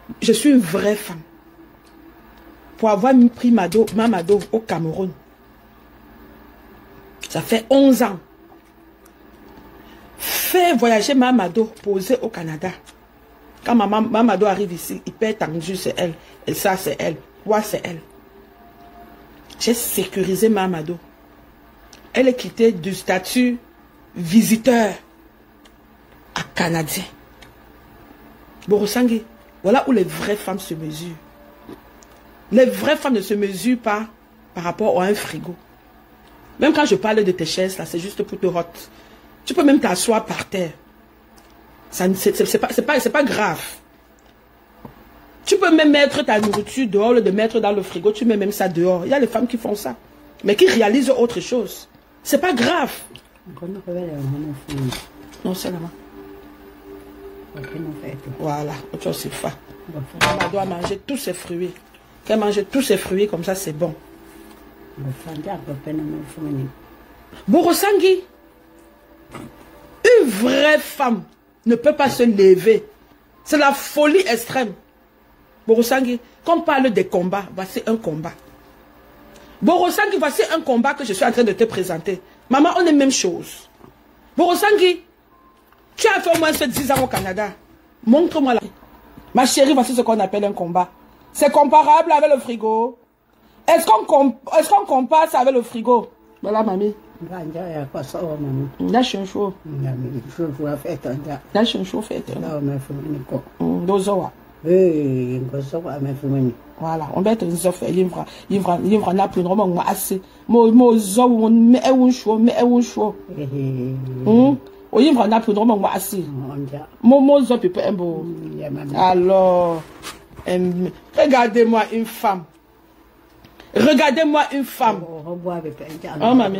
Je suis une vraie femme. Pour avoir pris Mamado au Cameroun. Ça fait 11 ans. Faire voyager Mamado, poser au Canada. Quand Mamado arrive ici, hyper tendu, c'est elle. Et ça, c'est elle. Quoi, c'est elle. J'ai sécurisé Mamado. Elle est quittée du statut visiteur à Canadien. Borosangi, voilà où les vraies femmes se mesurent. Les vraies femmes ne se mesurent pas par rapport à un frigo. Même quand je parle de tes chaises, là, c'est juste pour te rote. Tu peux même t'asseoir par terre. C'est pas grave. Tu peux même mettre ta nourriture dehors, de mettre dans le frigo, tu mets même ça dehors. Il y a les femmes qui font ça. Mais qui réalisent autre chose. C'est pas grave. Non, c'est là-bas. Voilà, tu sais pas. Elle doit manger tous ses fruits. Qu'elle mange tous ses fruits, comme ça, c'est bon. Borosangi, une vraie femme ne peut pas se lever. C'est la folie extrême. Borosangi, quand on parle des combats, voici un combat. Borosangi, voici un combat que je suis en train de te présenter. Maman, on est même chose. Borosangi, tu as fait au moins 10 ans au Canada. Montre-moi là. Ma chérie, voici ce qu'on appelle un combat. C'est comparable avec le frigo. Est-ce qu'on compare ça avec le frigo? Voilà, mamie. Voilà, on va être une offre, livre n'a plus normalement assez. Alors, regardez-moi une femme. Regardez-moi une femme. Oh, mamie.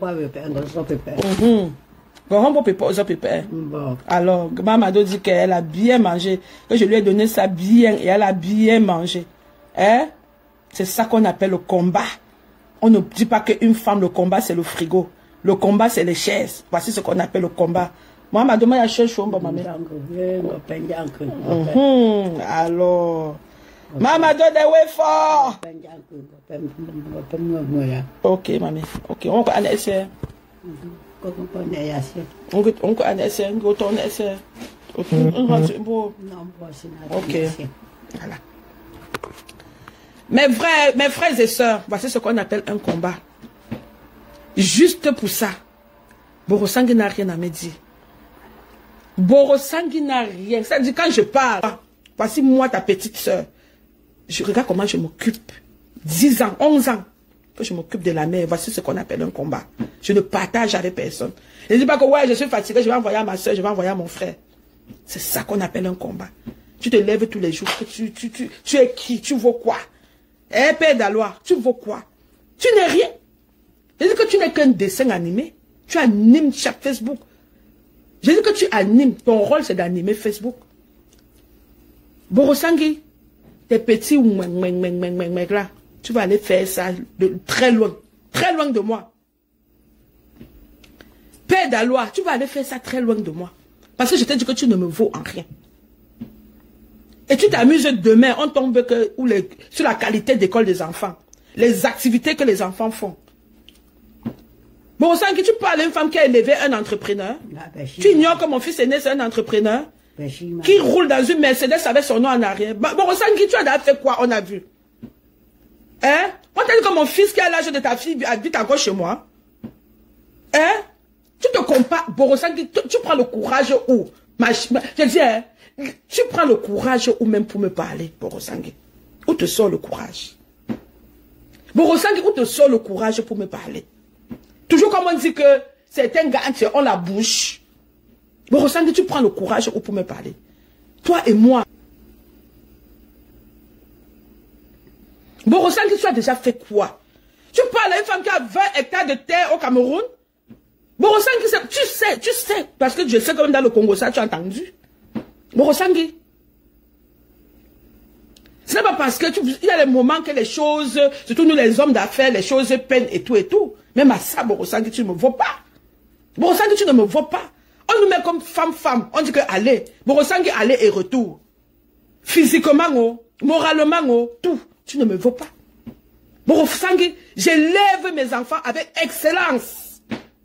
Alors, Mamado dit qu'elle a bien mangé, que je lui ai donné ça bien et elle a bien mangé. Hein? C'est ça qu'on appelle le combat. On ne dit pas qu'une femme, le combat, c'est le frigo. Le combat, c'est les chaises. Voici ce qu'on appelle le combat. Moi, ma demande à chercher un bon maman. Alors, Mamado de Wefort. Ok, mamie. Ok, on va essayer. On va essayer. Ok. Voilà. Mes frères et sœurs, voici ce qu'on appelle un combat. Juste pour ça, Borosangi n'a rien à me dire. Borosangi n'a rien. C'est-à-dire quand je parle, voici moi ta petite sœur. Je regarde comment je m'occupe. 10 ans, 11 ans que je m'occupe de la mère. Voici ce qu'on appelle un combat. Je ne partage avec personne. Je ne dis pas que ouais, je suis fatigué, je vais envoyer à ma soeur, je vais envoyer à mon frère. C'est ça qu'on appelle un combat. Tu te lèves tous les jours. Tu es qui? Tu vaux quoi? Eh, père d'Alois, tu vaux quoi? Tu n'es rien. Je dis que tu n'es qu'un dessin animé. Tu animes chaque Facebook. Je dis que tu animes. Ton rôle, c'est d'animer Facebook. Borosangi, tes petits là, tu vas aller faire ça de très loin de moi. Père d'Alois, tu vas aller faire ça très loin de moi. Parce que je t'ai dit que tu ne me vaux en rien. Et tu t'amuses demain, on tombe sur la qualité d'école des enfants. Les activités que les enfants font. Bon, sans que tu parles d'une femme qui a élevé un entrepreneur. Tu ignores que mon fils aîné, c'est un entrepreneur. Qui roule dans une Mercedes avec son nom en arrière. Bon, sans que tu as fait quoi, on a vu. Hein? On t'a dit que mon fils qui a l'âge de ta fille habite encore chez moi. Hein? Tu te compares. Borosangi, tu prends le courage où? Je dis, hein, tu prends le courage ou même pour me parler, Borosangi. Où te sort le courage? Borosangi, où te sort le courage pour me parler? Toujours comme on dit que certains gars ont la bouche. Borosangi, tu prends le courage ou pour me parler? Toi et moi. Borosangi, tu as déjà fait quoi? Tu parles à une femme qui a 20 hectares de terre au Cameroun? Borosangi, tu sais, parce que je sais que même dans le Congo, ça, tu as entendu. Borosangi. Ce n'est pas parce que il y a des moments que les choses, surtout nous les hommes d'affaires, les choses peinent et tout et tout. Même à ça, Borosangi, tu ne me vois pas. Borosangi, tu ne me vois pas. On nous met comme femme. On dit que allez. Borosangi, aller et retour. physiquement, oh, moralement, oh, tout. Tu ne me vaux pas. Borosangi, j'élève mes enfants avec excellence.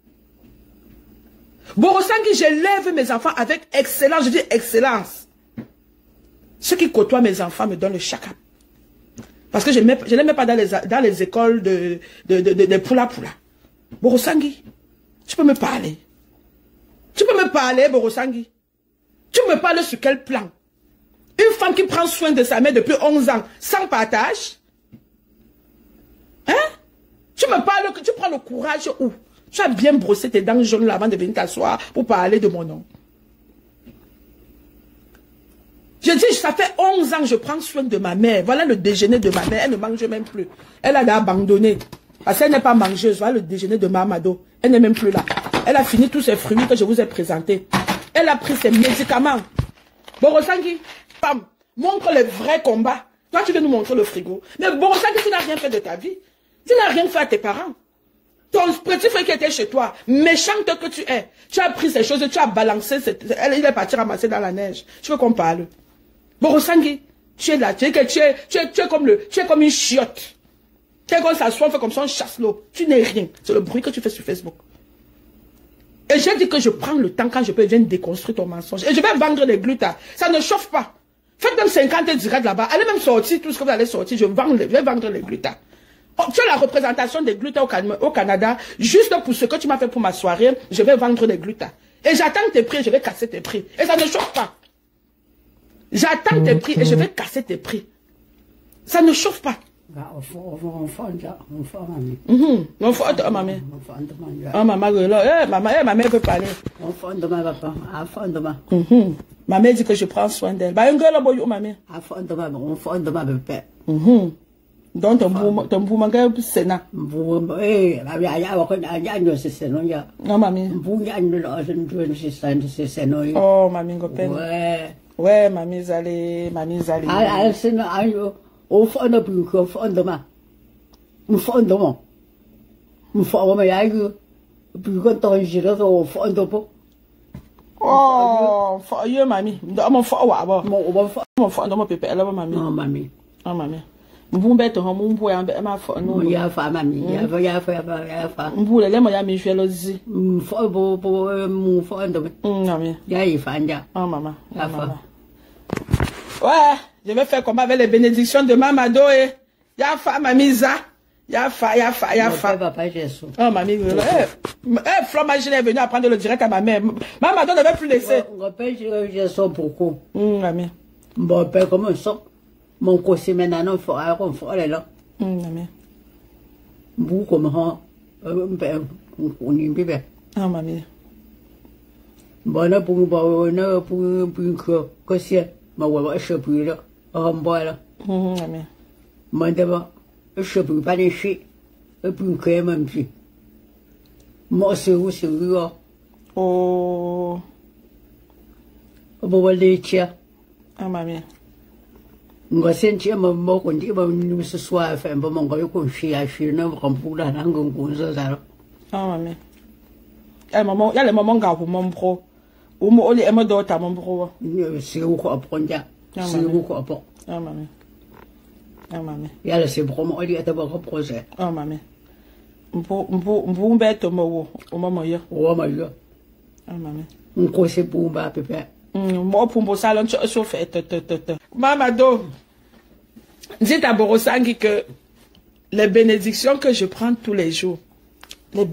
Borosangi, j'élève mes enfants avec excellence. Je dis excellence. Ceux qui côtoient mes enfants me donnent le chakra. Parce que je ne les mets pas dans les écoles de poula. Borosangi, tu peux me parler. Tu peux me parler, Borosangi. Tu me parles sur quel plan? Une femme qui prend soin de sa mère depuis 11 ans, sans partage. Hein? Tu me parles, tu prends le courage où? Tu as bien brossé tes dents jaunes avant de venir t'asseoir pour parler de mon nom. Je dis, ça fait 11 ans que je prends soin de ma mère. Voilà le déjeuner de ma mère. Elle ne mange même plus. Elle a abandonné. Parce qu'elle n'est pas mangeuse. Voilà le déjeuner de Mamado. Elle n'est même plus là. Elle a fini tous ces fruits que je vous ai présentés. Elle a pris ses médicaments. Borosangi, femme, montre les vrais combats. Toi, tu veux nous montrer le frigo. Mais Borosangi, tu n'as rien fait de ta vie. Tu n'as rien fait à tes parents. Ton petit frère qui était chez toi, méchante que tu es, tu as pris ces choses, tu as balancé, il est parti ramasser dans la neige. Tu veux qu'on parle? Borosangi, tu es là, tu es comme une chiotte. Quelqu'un s'assoit, on fait comme ça, on chasse l'eau. Tu n'es rien. C'est le bruit que tu fais sur Facebook. Et j'ai dit que je prends le temps quand je peux, je viens déconstruire ton mensonge. Et je vais vendre les glutas. Ça ne chauffe pas. Faites même 50 direct là-bas. Allez même sortir tout ce que vous allez sortir. Je vais vendre les glutas. Oh, tu as la représentation des glutas au Canada. Juste pour ce que tu m'as fait pour ma soirée, je vais vendre les glutas. Et j'attends tes prix, je vais casser tes prix. Et ça ne chauffe pas. J'attends tes prix et je vais casser tes prix. Ça ne chauffe pas. On fait, maman. Ah, maman veut parler. Maman dit que je prends soin d'elle. Maman. Donc, ton boumangue sénat. Non, maman. Oh, maman, copaine. Ouais, mamie Zali. Au fond de plus qu'au fond de ma. Au fond de moi. Au fond de ma, plus quand on gère au fond de peau. Oh, for mamie. Mon fort, mon fort, mon pépé, elle va mamie. Non, mamie. Ah, mamie. Mon bête, mon boy, ma fort, non. Il y a fa, mamie. Il y a fa. Mon les moyens, mais je vais le dire. Faut mon fond de ma. Mamie. Il y a fanja. Ah, maman. Ah, maman. Ouais. Je vais faire combat avec les bénédictions de Mamado et Yafa, Mamisa. Yafa. Papa Jésus. Oh, mamie. Flomagine est venu apprendre le direct à ma mère. Mamado ne veut plus laisser. On Papa Jésus beaucoup. Mamie. Bon, père, comment ça? Mon conseil maintenant, il faut aller là. Mamie. Vous, comment on y vit. Ah, mamie. Bon, là, pour que c'est, ma ouais, je peux là. Là. Mamie. Moi, d'abord, je peux pas les chier. Et puis, quand même, puis. Moi, c'est où? Oh. Bon, les tiens. Ah, mamie. Moi, c'est un tiens, moi, quand il va nous ce soir, enfin, bon, mon gars, qu'on chie à chier, non, qu'on peut la langue, qu'on se ça. Ah, mamie. Il y a les moments où mon bro. Ou moi, les aimants d'autres à mon bro. C'est où qu'on apprend, c'est où qu'on apprend. Ah, mamie. Ah, mamie. Il y a c'est vraiment, il y a d'abord un projet. Ah, mamie. M'bête au moment où. Oh, ma gueule. Ah, mamie. On conseille pour ma pépé. Moi, pour mon salon, tu as fait. Mamado, dites à Borosangi que les bénédictions que je prends tous les jours, j'ai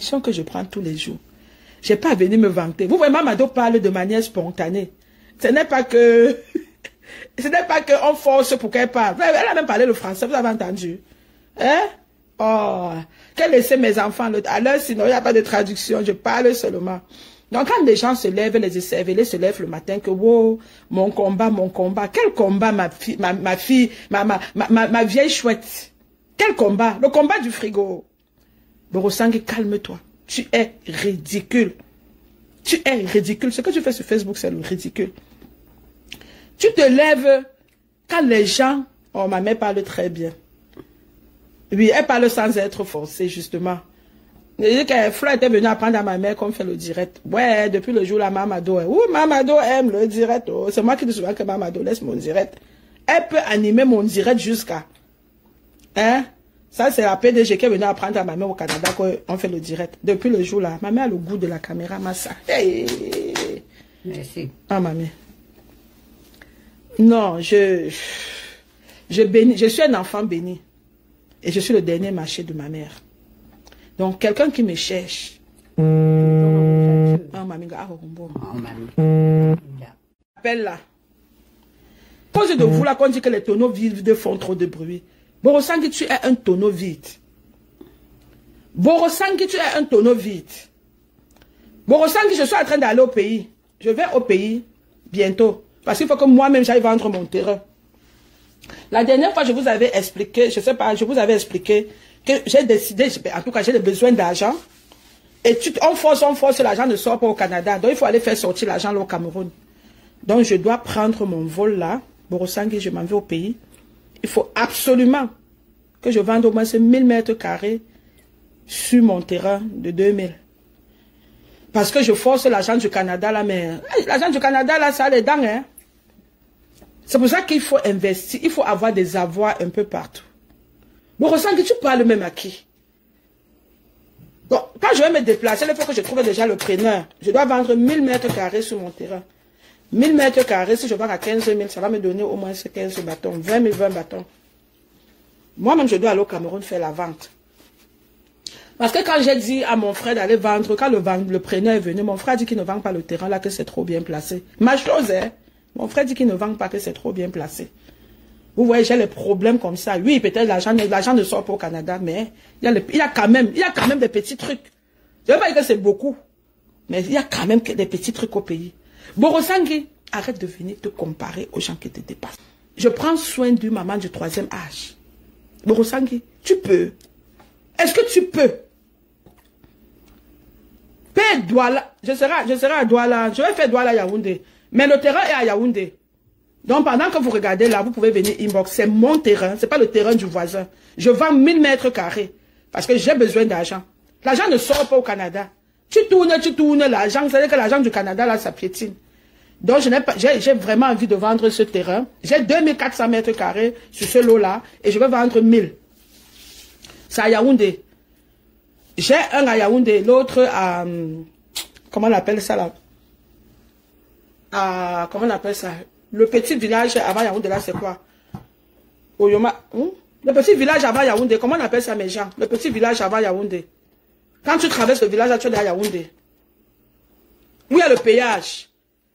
pas à venir me vanter. Vous voyez, Mamado parle de manière spontanée. Ce n'est pas que on force pour qu'elle parle. Elle a même parlé le français, vous avez entendu? Hein? Oh, qu'elle laisse mes enfants à l'heure, sinon il n'y a pas de traduction, je parle seulement. Donc quand les gens se lèvent, les écervelés se lèvent le matin, que wow, mon combat, quel combat ma vieille chouette, quel combat, le combat du frigo. Borosangi, calme-toi, tu es ridicule. Tu es ridicule, ce que tu fais sur Facebook c'est le ridicule. Tu te lèves quand les gens, oh ma mère parle très bien. Oui, elle parle sans être forcée justement. Il dit que Flo était venu apprendre à ma mère qu'on fait le direct. Ouais, depuis le jour là, Mamado. Mamado aime le direct. Oh. C'est moi qui dis souvent que Mamado laisse mon direct. Elle peut animer mon direct jusqu'à... Hein? Ça, c'est la PDG qui est venue apprendre à ma mère au Canada qu'on fait le direct. Depuis le jour là, ma mère a le goût de la caméra, massa. Hey. Merci. Ah, ma mère. Non, je suis un enfant béni. Et je suis le dernier marché de ma mère. Donc, quelqu'un qui me cherche. Ah, mamie, appelle là. Cause de vous là, qu'on dit que les tonneaux vides font trop de bruit. Borosangi, tu es un tonneau vide. Borosangi, tu es un tonneau vide. Borosangi, je suis en train d'aller au pays. Je vais au pays bientôt. Parce qu'il faut que moi-même j'aille vendre mon terrain. La dernière fois, je vous avais expliqué, je sais pas, je vous avais expliqué que j'ai décidé, en tout cas, j'ai besoin d'argent. Et on force, l'argent ne sort pas au Canada. Donc, il faut aller faire sortir l'argent là au Cameroun. Donc, je dois prendre mon vol là, Borosangi, je m'en vais au pays. Il faut absolument que je vende au moins 1000 mètres carrés sur mon terrain de 2000. Parce que je force l'argent du Canada là, mais l'argent du Canada là, ça a les dents, hein. C'est pour ça qu'il faut investir, il faut avoir des avoirs un peu partout. Bon, ressens que tu parles même à qui? Bon, quand je vais me déplacer, il faut que je trouve déjà le preneur. Je dois vendre 1000 mètres carrés sur mon terrain. 1000 mètres carrés, si je vends à 15 000, ça va me donner au moins 15 bâtons, 20 000, 20 bâtons. Moi-même, je dois aller au Cameroun faire la vente. Parce que quand j'ai dit à mon frère d'aller vendre, quand le preneur est venu, mon frère dit qu'il ne vend pas le terrain là, que c'est trop bien placé. Ma chose, hein. Mon frère dit qu'il ne vend pas, que c'est trop bien placé. Vous voyez, j'ai les problèmes comme ça. Oui, peut-être l'argent ne sort pas au Canada, mais il y a quand même des petits trucs. Je ne veux pas dire que c'est beaucoup, mais il y a quand même des petits trucs au pays. Borosangi, arrête de venir te comparer aux gens qui te dépassent. Je prends soin d'une maman du 3e âge. Borosangi, tu peux. Est-ce que tu peux? Paix Douala. Je serai à Douala. Je vais faire Douala Yaoundé. Mais le terrain est à Yaoundé. Donc, pendant que vous regardez là, vous pouvez venir inbox. C'est mon terrain. C'est pas le terrain du voisin. Je vends 1000 mètres carrés. Parce que j'ai besoin d'argent. L'argent ne sort pas au Canada. Tu tournes l'argent. C'est-à-dire que l'argent du Canada, là, ça piétine. Donc, j'ai vraiment envie de vendre ce terrain. J'ai 2400 mètres carrés sur ce lot-là. Et je vais vendre 1000. C'est à Yaoundé. J'ai un à Yaoundé. L'autre à... Comment on appelle ça là? Comment on appelle ça? Le petit village avant Yaoundé, là, c'est quoi? Oyoma. Le petit village avant Yaoundé, comment on appelle ça, mes gens? Le petit village avant Yaoundé. Quand tu traverses le village, là, tu es à Yaoundé. Où il y a le péage.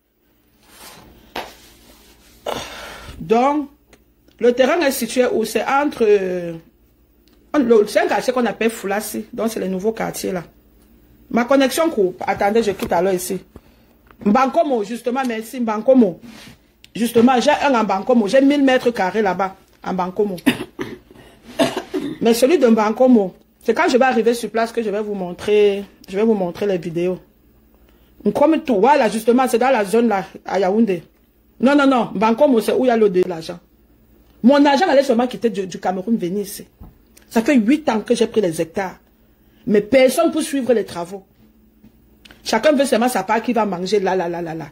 Donc, le terrain est situé où? C'est entre... c'est un quartier qu'on appelle Foulassi. Donc, c'est les nouveaux quartiers, là. Ma connexion coupe. Attendez, je quitte alors ici. Mbankomo, justement, merci, Mbankomo. Justement, j'ai un en Mbankomo. J'ai 1000 mètres carrés là-bas, en Mbankomo. Mais celui de Mbankomo, c'est quand je vais arriver sur place que je vais vous montrer les vidéos. Comme tout, voilà, justement, c'est dans la zone là, à Yaoundé. Non, Mbankomo, c'est où il y a l'eau de l'argent. Mon argent allait seulement quitter du Cameroun venir ici. Ça fait 8 ans que j'ai pris les hectares. Mais personne pour suivre les travaux. Chacun veut seulement sa part qui va manger là.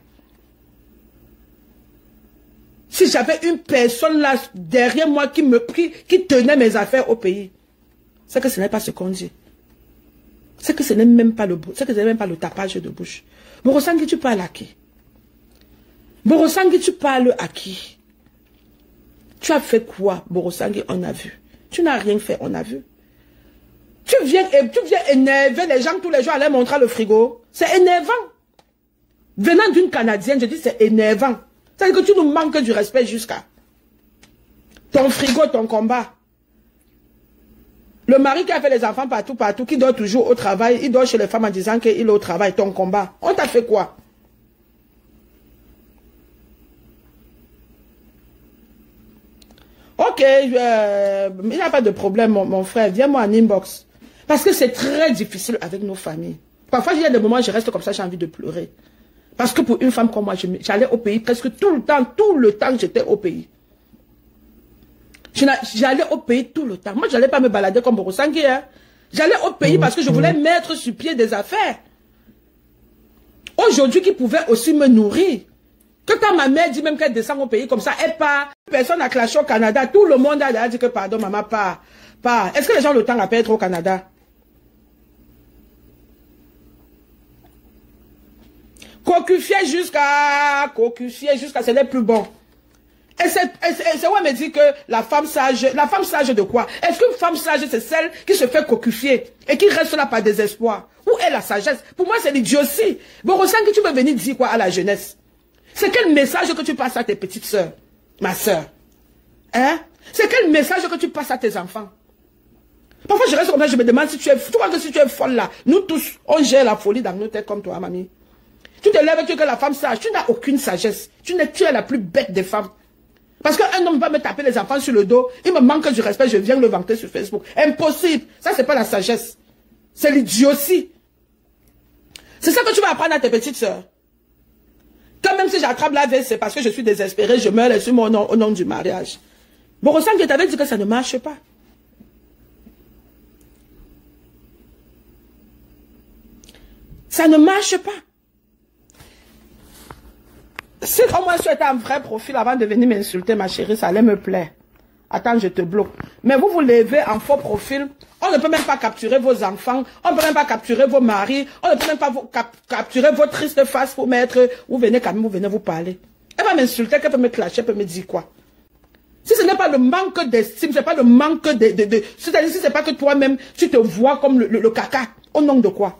Si j'avais une personne là derrière moi qui me prie, qui tenait mes affaires au pays, c'est que ce n'est pas ce qu'on dit. C'est que ce n'est même pas le tapage de bouche. Borosangi, tu parles à qui? Borosangi, tu parles à qui? Tu as fait quoi, Borosangi? On a vu. Tu n'as rien fait, on a vu. Tu viens énerver les gens tous les jours à leur montrer le frigo. C'est énervant. Venant d'une Canadienne, je dis c'est énervant. C'est-à-dire que tu nous manques du respect jusqu'à ton frigo, ton combat. Le mari qui a fait les enfants partout, qui dort toujours au travail, il dort chez les femmes en disant qu'il est au travail, ton combat. On t'a fait quoi? Ok, il n'y a pas de problème, mon frère. Viens-moi en inbox. Parce que c'est très difficile avec nos familles. Parfois, il y a des moments où je reste comme ça, j'ai envie de pleurer. Parce que pour une femme comme moi, j'allais au pays presque tout le temps que j'étais au pays. J'allais au pays tout le temps. Moi, je n'allais pas me balader comme Borosangi. Hein. J'allais au pays parce que je voulais mettre sur pied des affaires. Aujourd'hui, qui pouvait aussi me nourrir. Que quand ma mère dit même qu'elle descend au pays comme ça, elle part. Personne n'a clashé au Canada. Tout le monde a dit que pardon, maman, part. Est-ce que les gens ont le temps à pas être au Canada? Cocufier jusqu'à c'est les plus bons. Et c'est où elle me dit que la femme sage de quoi? Est-ce qu'une femme sage, c'est celle qui se fait cocufier et qui reste là par désespoir? Où est la sagesse? Pour moi, c'est l'idiotie. Bon, ressens que tu peux venir dire quoi à la jeunesse? C'est quel message que tu passes à tes petites sœurs, ma sœur? Hein? C'est quel message que tu passes à tes enfants? Parfois, je reste comme ça, je me demande si tu vois que si tu es folle là, nous tous, on gère la folie dans nos têtes comme toi, mamie. Tu te lèves, tu es que la femme sage, tu n'as aucune sagesse. Tu es la plus bête des femmes. Parce qu'un homme va me taper les enfants sur le dos, il me manque du respect, je viens le vanter sur Facebook. Impossible. Ça, c'est pas la sagesse. C'est l'idiotie. C'est ça que tu vas apprendre à tes petites sœurs. Quand même si j'attrape la VC, c'est parce que je suis désespérée, je meurs sur mon nom, au nom du mariage. Bon, ressens que je t'avais dit que ça ne marche pas. Ça ne marche pas. Si au moins tu étais un vrai profil avant de venir m'insulter, ma chérie, ça allait me plaire. Attends, je te bloque. Mais vous levez en faux profil. On ne peut même pas capturer vos enfants. On ne peut même pas capturer vos maris. On ne peut même pas capturer vos tristes faces pour mettre. Vous venez quand même, vous venez vous parler. Elle va m'insulter, qu'elle peut me clasher, elle peut me dire quoi? Si ce n'est pas le manque d'estime, c'est pas le manque c'est-à-dire si c'est pas que toi-même, tu te vois comme le caca. Au nom de quoi?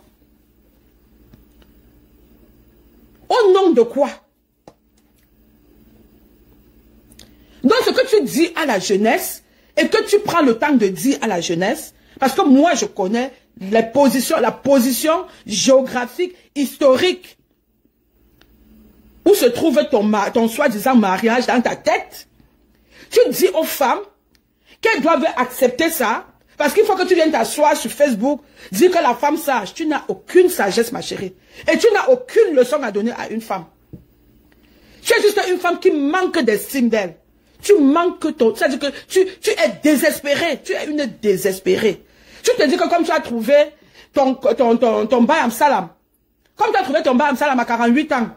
Au nom de quoi? Donc, ce que tu dis à la jeunesse, et que tu prends le temps de dire à la jeunesse, parce que moi, je connais la position géographique, historique, où se trouve ton soi-disant mariage dans ta tête, tu dis aux femmes qu'elles doivent accepter ça, parce qu'il faut que tu viennes t'asseoir sur Facebook, dire que la femme sage, tu n'as aucune sagesse, ma chérie, et tu n'as aucune leçon à donner à une femme. Tu es juste une femme qui manque d'estime d'elle. Tu manques ton... C'est-à-dire que tu es désespérée. Tu es une désespérée. Tu te dis que comme tu as trouvé ton Bayam Salam, comme tu as trouvé ton Bayam Salam à 48 ans.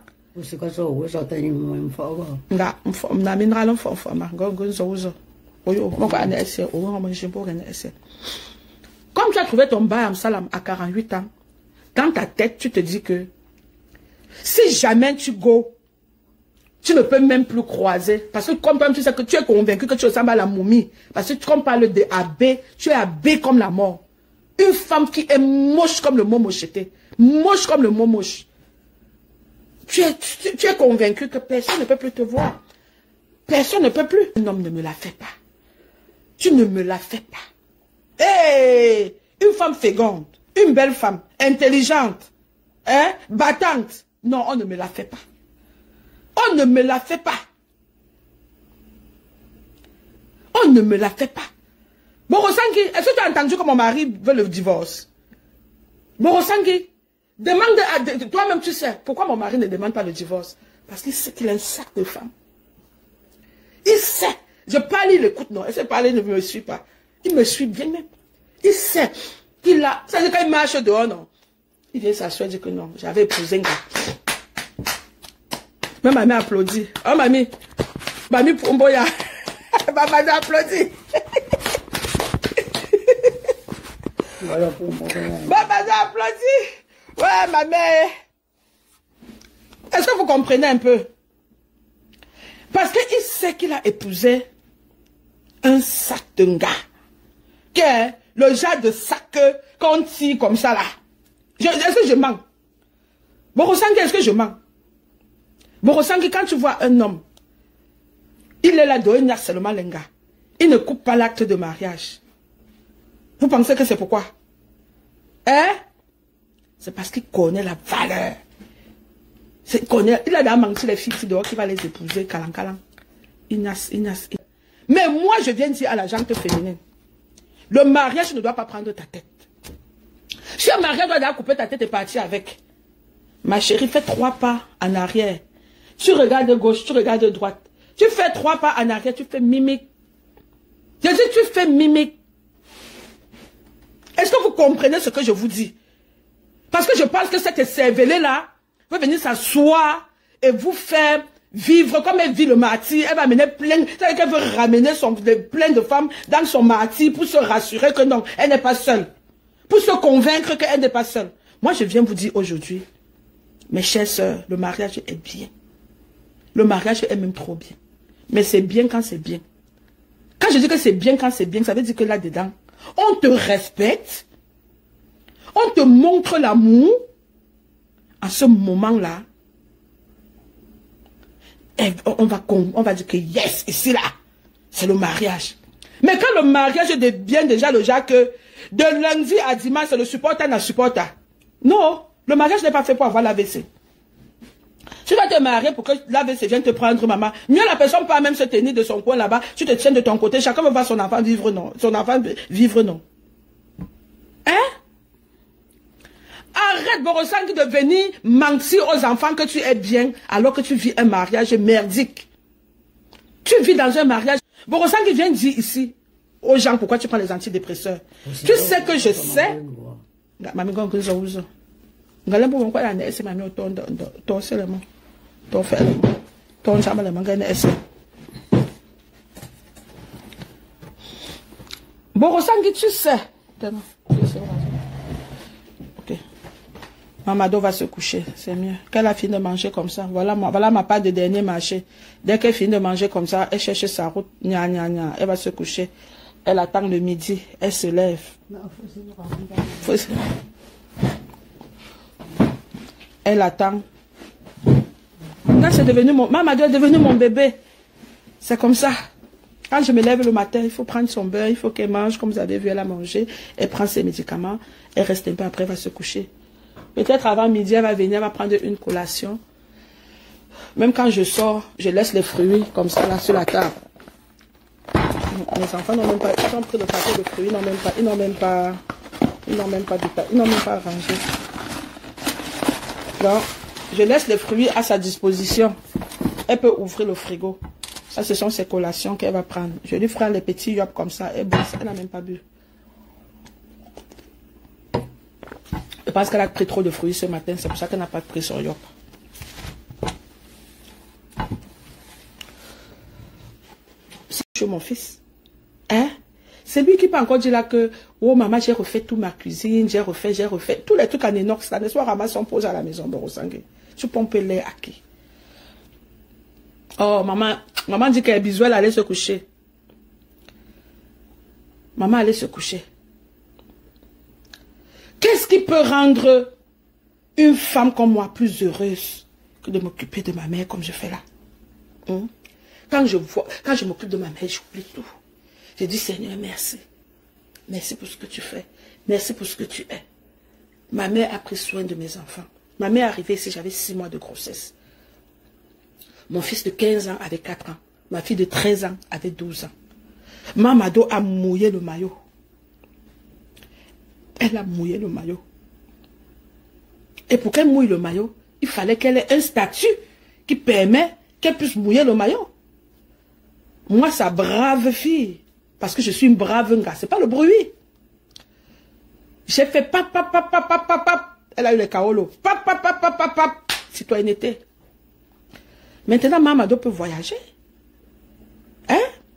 Comme tu as trouvé ton Bayam Salam à 48 ans, dans ta tête, tu te dis que si jamais tu go, tu ne peux même plus croiser. Parce que comme tu sais que tu es convaincu que tu ressembles à la momie. Parce que quand on parle de abbé, tu es abbé comme la mort. Une femme qui est moche comme le mot mocheté. Moche comme le mot moche. Tu es convaincu que personne ne peut plus te voir. Personne ne peut plus. Un homme ne me la fait pas. Tu ne me la fais pas. Hey, une femme féconde, une belle femme, intelligente, hein, battante. Non, on ne me la fait pas. On ne me la fait pas. On ne me la fait pas. Borosangi, est-ce que tu as entendu que mon mari veut le divorce? Borosangi, demande à toi-même, tu sais, pourquoi mon mari ne demande pas le divorce? Parce qu'il sait qu'il a un sac de femmes. Il sait. Je parle, il écoute, non. Il sait parler, il ne me suit pas. Il me suit bien même. Il sait qu'il a... Ça veut dire quand il marche dehors, non. Il vient s'asseoir et dit que non, j'avais épousé un gars. Même mamie applaudit. Oh mamie, mamie Pomboya, maman applaudit. Maman applaudit. Ouais, ma mère. Est-ce que vous comprenez un peu? Parce qu'il sait qu'il a épousé un sac de gars. Qui est le genre de sac qu'on tire comme ça là. Est-ce que je mens? Vous ressentez, est-ce que je mens? Vous ressentez quand tu vois un homme, il est là de un seulement lenga. Il ne coupe pas l'acte de mariage. Vous pensez que c'est pourquoi? Hein? C'est parce qu'il connaît la valeur. Il a menti les filles dehors qui va les épouser, calan. Mais moi, je viens dire à la gente féminine, le mariage ne doit pas prendre ta tête. Si un mariage doit couper ta tête et partir avec, ma chérie, fais 3 pas en arrière. Tu regardes gauche, tu regardes droite. Tu fais 3 pas en arrière, tu fais mimique. Je dis, tu fais mimique. Est-ce que que vous comprenez ce que je vous dis. Parce que je pense que cette cervelée-là peut venir s'asseoir et vous faire vivre comme elle vit le martyr. Elle va mener plein, c'est-à-dire qu'elle veut ramener plein de femmes dans son martyr pour se rassurer que non, elle n'est pas seule. Pour se convaincre qu'elle n'est pas seule. Moi, je viens vous dire aujourd'hui, mes chères sœurs, le mariage est bien. Le mariage est même trop bien. Mais c'est bien quand c'est bien. Quand je dis que c'est bien quand c'est bien, ça veut dire que là-dedans, on te respecte, on te montre l'amour. À ce moment-là, on va dire que yes, ici là, c'est le mariage. Mais quand le mariage devient déjà le genre que de lundi à dimanche, c'est le supporter n'a supporter. Non, le mariage n'est pas fait pour avoir l'AVC. Tu vas te marier pour que l'AVC vienne te prendre, maman. Mieux la personne pas même se tenir de son coin là-bas, tu te tiens de ton côté, chacun veut voir son enfant vivre, non. Son enfant vivre, non. Hein? Arrête, Borosangi, de venir mentir aux enfants que tu es bien, alors que tu vis un mariage merdique. Tu vis dans un mariage. Borosangi vient dire ici aux gens pourquoi tu prends les antidépresseurs. Tu sais que je sais. Borosangi, tu sais. Ok. Mamado va se coucher, c'est mieux. Qu'elle a fini de manger comme ça. Voilà ma part de dernier marché. Dès qu'elle finit de manger comme ça, elle cherche sa route. Gna, gna, gna. Elle va se coucher. Elle attend le midi. Elle se lève. Elle attend. Là, c'est devenu mon... Mamado est devenu mon bébé. C'est comme ça. Quand je me lève le matin, il faut prendre son beurre, il faut qu'elle mange, comme vous avez vu, elle a mangé. Elle prend ses médicaments, elle reste un peu, après elle va se coucher. Peut-être avant midi, elle va venir, elle va prendre une collation. Même quand je sors, je laisse les fruits comme ça, là, sur la table. Les enfants n'ont même pas, ils ont pris le paquet de fruits, ils n'ont même pas rangé. Donc, je laisse les fruits à sa disposition. Elle peut ouvrir le frigo. Ça, ce sont ses collations qu'elle va prendre. Je lui ferai les petits yop comme ça. Elle n'a même pas bu. Je pense qu'elle a pris trop de fruits ce matin. C'est pour ça qu'elle n'a pas pris son yop. C'est mon fils. Hein? C'est lui qui peut encore dire là que, oh maman, j'ai refait toute ma cuisine, j'ai refait. Tous les trucs en inox, là, ne soit ramasse, on pose à la maison de Borosangi. Tu pompes l'air à qui? Oh, maman dit qu'elle bisou, elle allait se coucher. Maman allait se coucher. Qu'est-ce qui peut rendre une femme comme moi plus heureuse que de m'occuper de ma mère comme je fais là? Quand je m'occupe de ma mère, j'oublie tout. Je dis, Seigneur, merci. Merci pour ce que tu fais. Merci pour ce que tu es. Ma mère a pris soin de mes enfants. Ma mère est arrivée ici, j'avais 6 mois de grossesse. Mon fils de 15 ans avait 4 ans. Ma fille de 13 ans avait 12 ans. Mamado a mouillé le maillot. Elle a mouillé le maillot. Et pour qu'elle mouille le maillot, il fallait qu'elle ait un statut qui permet qu'elle puisse mouiller le maillot. Moi, sa brave fille, parce que je suis une brave gars, c'est pas le bruit. J'ai fait pap, pap, pap, pap, pap, pap, pap. Elle a eu les kaolos. Pap, pap, pap, pap, pap, pap. Citoyenneté. Maintenant, Mamado peut voyager. Hein?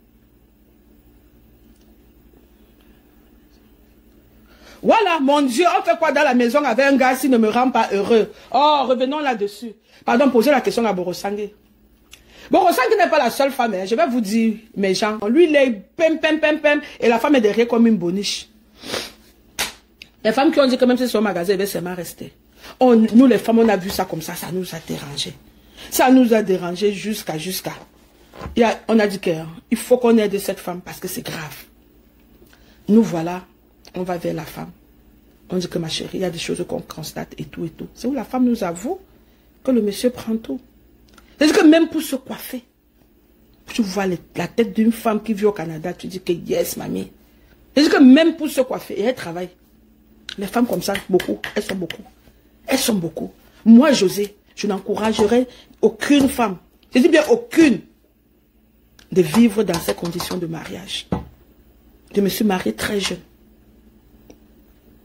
Voilà, mon Dieu, on fait quoi dans la maison avec un gars s'il ne me rend pas heureux? Oh, revenons là-dessus. Pardon, posez la question à Borosangi. Borosangi n'est pas la seule femme, hein. Je vais vous dire, mes gens. Lui, il est pem, pem, pem, pem, et la femme est derrière comme une boniche. Les femmes qui ont dit que même si c'est au magasin, elle va seulement rester. Nous, les femmes, on a vu ça comme ça nous a dérangé. Ça nous a dérangé jusqu'à. On a dit qu'il faut qu'on aide cette femme parce que c'est grave. Nous voilà, on va vers la femme. On dit que ma chérie, il y a des choses qu'on constate et tout et tout. C'est où la femme nous avoue que le monsieur prend tout. C'est-à-dire que même pour se coiffer, tu vois la tête d'une femme qui vit au Canada, tu dis que yes, mamie. C'est-à-dire que même pour se coiffer, et elle travaille. Les femmes comme ça, beaucoup, elles sont beaucoup. Elles sont beaucoup. Moi, José, je n'encouragerai aucune femme, je dis bien aucune, de vivre dans ces conditions de mariage. Je me suis mariée très jeune.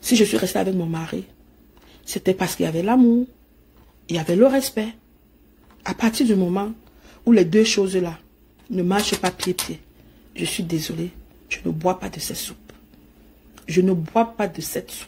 Si je suis restée avec mon mari, c'était parce qu'il y avait l'amour, il y avait le respect. À partir du moment où les deux choses-là ne marchent pas pied-pied, je suis désolée, je ne bois pas de cette soupe. Je ne bois pas de cette soupe.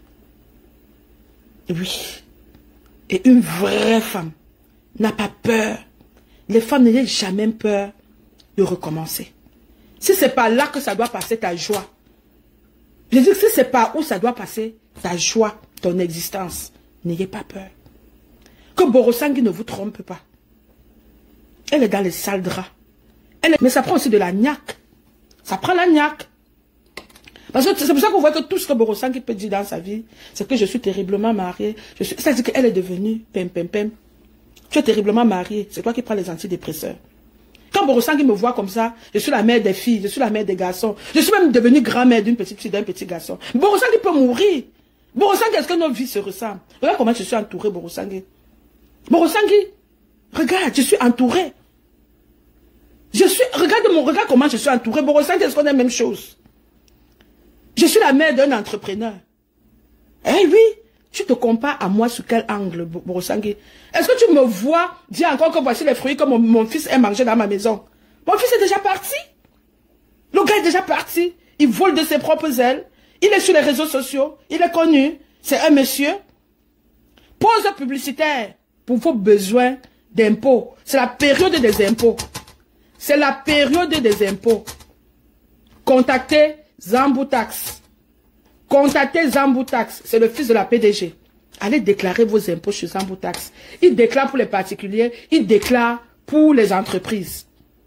Oui. Et une vraie femme n'a pas peur. Les femmes n'aient jamais peur de recommencer. Si c'est pas là que ça doit passer ta joie. Je dis que si c'est pas où ça doit passer ta joie, ton existence, n'ayez pas peur. Que Borosangi ne vous trompe pas. Elle est dans les sales draps. Mais ça prend aussi de la niaque. Ça prend la niaque. Parce que c'est pour ça qu'on voit que tout ce que Borosangi peut dire dans sa vie, c'est que je suis terriblement mariée. C'est-à-dire qu'elle est devenue pem. Tu es terriblement mariée. C'est toi qui prends les antidépresseurs. Quand Borosangi me voit comme ça, je suis la mère des filles, je suis la mère des garçons. Je suis même devenue grand-mère d'une petite fille, d'un petit garçon. Borosangi peut mourir. Borosangi, est-ce que nos vies se ressemblent? Regarde comment je suis entourée, Borosangi. Borosangi, regarde, je suis entourée. Regarde comment je suis entourée. Borosangi, est-ce qu'on est la même chose? Je suis la mère d'un entrepreneur. Eh oui, tu te compares à moi sur quel angle, Borosangi? Est-ce que tu me vois dire encore que voici les fruits que mon fils a mangé dans ma maison? Mon fils est déjà parti. Le gars est déjà parti. Il vole de ses propres ailes. Il est sur les réseaux sociaux. Il est connu. C'est un monsieur. Pause publicitaire pour vos besoins d'impôts. C'est la période des impôts. C'est la période des impôts. Contactez Zamboutax. Contactez Zamboutax. C'est le fils de la PDG. Allez déclarer vos impôts chez Zamboutax. Il déclare pour les particuliers. Il déclare pour les entreprises.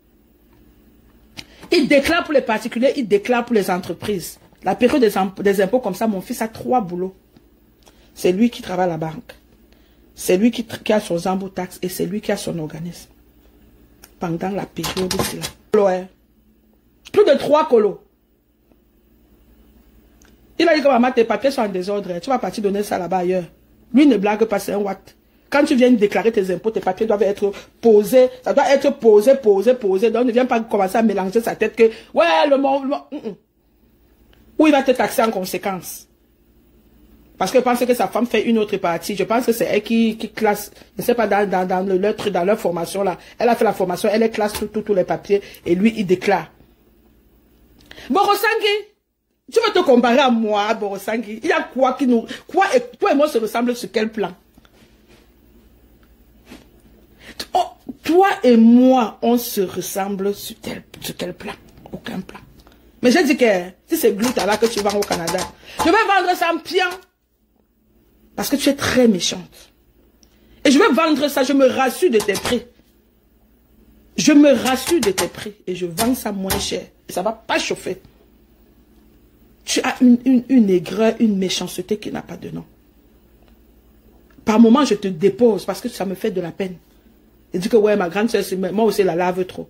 Il déclare pour les particuliers. Il déclare pour les entreprises. La période des impôts comme ça, mon fils a 3 boulots. C'est lui qui travaille à la banque. C'est lui qui a son Zamboutax et c'est lui qui a son organisme. Pendant la période de cela. Plus de 3 colos. Il a dit que maman, tes papiers sont en désordre. Tu vas partir donner ça là-bas ailleurs. Lui ne blague pas, c'est un watt. Quand tu viens déclarer tes impôts, tes papiers doivent être posés. Ça doit être posé. Donc ne viens pas commencer à mélanger sa tête que, ouais, le monde. Ou il va te taxer en conséquence. Parce que je pense que sa femme fait une autre partie. Je pense que c'est elle qui classe, je ne sais pas, dans leur formation là. Elle a fait la formation, elle classe tous les papiers et lui, il déclare. Borosangi, tu veux te comparer à moi, Borosangi? Il y a quoi qui nous... toi et moi se ressemblent sur quel plan? Toi et moi, on se ressemble sur quel plan? Aucun plan. Mais j'ai dit que si c'est Gluta là que tu vends au Canada, je vais vendre ça en pian. Parce que tu es très méchante. Et je vais vendre ça, je me rassure de tes prix. Je me rassure de tes prix. Et je vends ça moins cher. Et ça ne va pas chauffer. Tu as une aigreur, une méchanceté qui n'a pas de nom. Par moments, je te dépose parce que ça me fait de la peine. Je dis que ouais, ma grande soeur, moi aussi, la lave trop.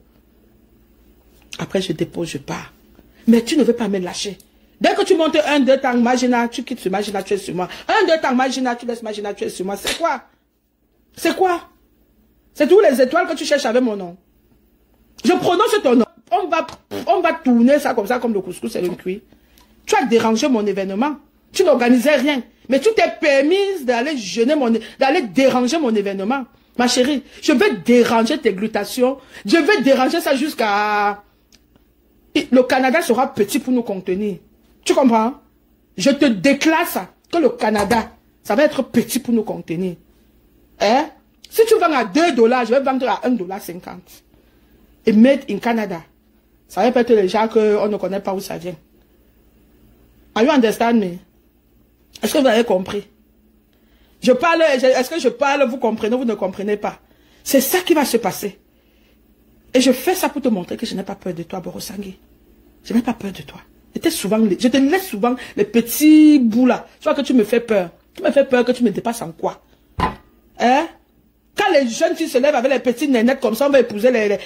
Après, je dépose, je pars. Mais tu ne veux pas me lâcher. Dès que tu montes 1, 2 temps, Magina, tu quittes ce Magina, tu es sur moi. 1, 2 temps, Magina, tu laisses Magina, tu es sur moi. C'est quoi? C'est quoi? C'est tous les étoiles que tu cherches avec mon nom. Je prononce ton nom. On va tourner ça comme le couscous et le cuit. Tu as dérangé mon événement. Tu n'organisais rien. Mais tu t'es permise d'aller d'aller déranger mon événement. Ma chérie, je vais déranger tes glutations. Je vais déranger ça jusqu'à... Le Canada sera petit pour nous contenir. Tu comprends? Je te déclare ça, que le Canada, ça va être petit pour nous contenir. Hein? Si tu vends à $2, je vais vendre à $1,50. Et made in Canada. Ça va pas être les gens qu'on ne connaît pas où ça vient. Are you understand me? Est-ce que vous avez compris? Je parle, est-ce que je parle, vous comprenez, vous ne comprenez pas? C'est ça qui va se passer. Et je fais ça pour te montrer que je n'ai pas peur de toi, Borosangi. Je n'ai pas peur de toi. Je te laisse souvent les petits bouts là. Tu vois que tu me fais peur. Tu me fais peur que tu me dépasses en quoi? Hein? Quand les jeunes filles se lèvent avec les petites nénettes comme ça, on va épouser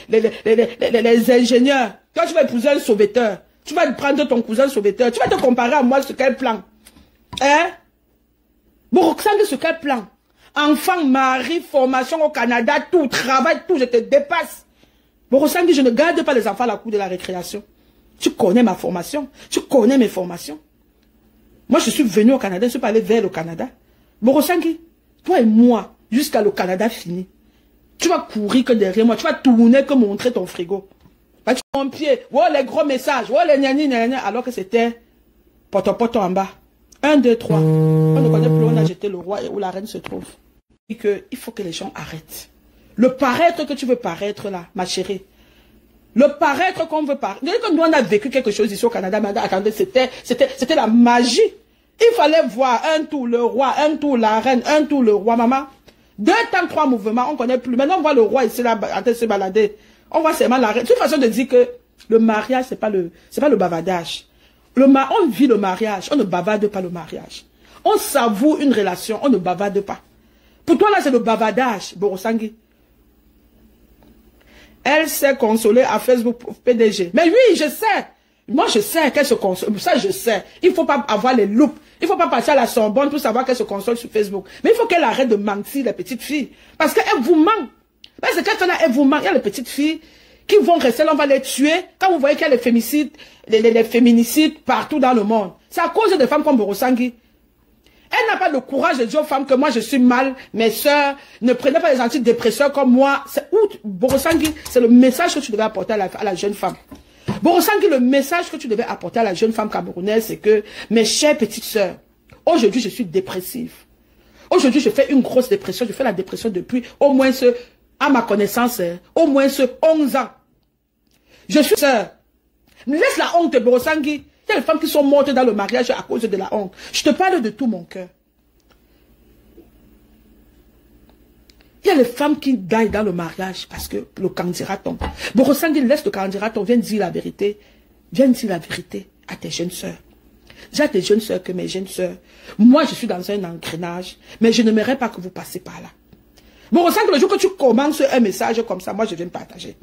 les ingénieurs. Quand tu vas épouser un sauveteur, tu vas prendre ton cousin sauveteur. Tu vas te comparer à moi sur quel plan? Hein? Borosangi sur quel plan? Enfant, mari, formation au Canada, tout, travail, tout, je te dépasse. Borosangi, je ne garde pas les enfants à la cour de la récréation. Tu connais ma formation. Tu connais mes formations. Moi, je suis venu au Canada, je suis pas allé vers le Canada. Borosangi, toi et moi, jusqu'à le Canada fini, tu vas courir que derrière moi, tu vas tourner que montrer ton frigo. Tu vas ton pied, oh les gros messages, oh les gnani, alors que c'était poto en bas. 1, 2, 3. On ne connaît plus où on a jeté le roi et où la reine se trouve. Et que il faut que les gens arrêtent. Le paraître que tu veux paraître là, ma chérie. Le paraître qu'on veut paraître. Dès que nous on a vécu quelque chose ici au Canada, mais attendez, c'était la magie. Il fallait voir un tour le roi, un tour la reine, un tour le roi, maman. 2 temps, 3 mouvements, on ne connaît plus. Maintenant on voit le roi ici là en train de se balader. On voit seulement la reine. C'est une façon de dire que le mariage, c'est pas le bavardage. On vit le mariage, on ne bavarde pas le mariage. On savoure une relation, on ne bavarde pas. Pour toi là, c'est le bavardage, Borosangi. Elle s'est consolée à Facebook PDG. Mais oui, je sais. Moi, je sais qu'elle se console. Ça, je sais. Il ne faut pas avoir les loupes. Il ne faut pas passer à la Sorbonne pour savoir qu'elle se console sur Facebook. Mais il faut qu'elle arrête de mentir, les petites filles. Parce qu'elles vous mentent. Parce que quand elle vous ment, il y a les petites filles qui vont rester là, on va les tuer. Quand vous voyez qu'il y a les féminicides, les féminicides partout dans le monde. C'est à cause des femmes comme Borosangi. Elle n'a pas le courage de dire aux femmes que moi je suis mal, mes soeurs, ne prenez pas des antidépresseurs comme moi. Borosangi, c'est le message que tu devais apporter à la jeune femme. Borosangi, le message que tu devais apporter à la jeune femme camerounaise, c'est que, mes chères petites sœurs, aujourd'hui je suis dépressive. Aujourd'hui je fais une grosse dépression, je fais la dépression depuis au moins à ma connaissance, au moins 11 ans. Je suis sœur. Laisse la honte, Borosangi. Il y a des femmes qui sont mortes dans le mariage à cause de la honte. Je te parle de tout mon cœur. Il y a les femmes qui gagnent dans le mariage parce que le candidat tombe. Borosangi, laisse le candidat tomber, viens dire la vérité. Viens dire la vérité à tes jeunes sœurs. J'ai à tes jeunes sœurs que mes jeunes sœurs. Moi, je suis dans un engrenage, mais je n'aimerais pas que vous passez par là. Borosangi, le jour que tu commences un message comme ça, moi, je viens partager.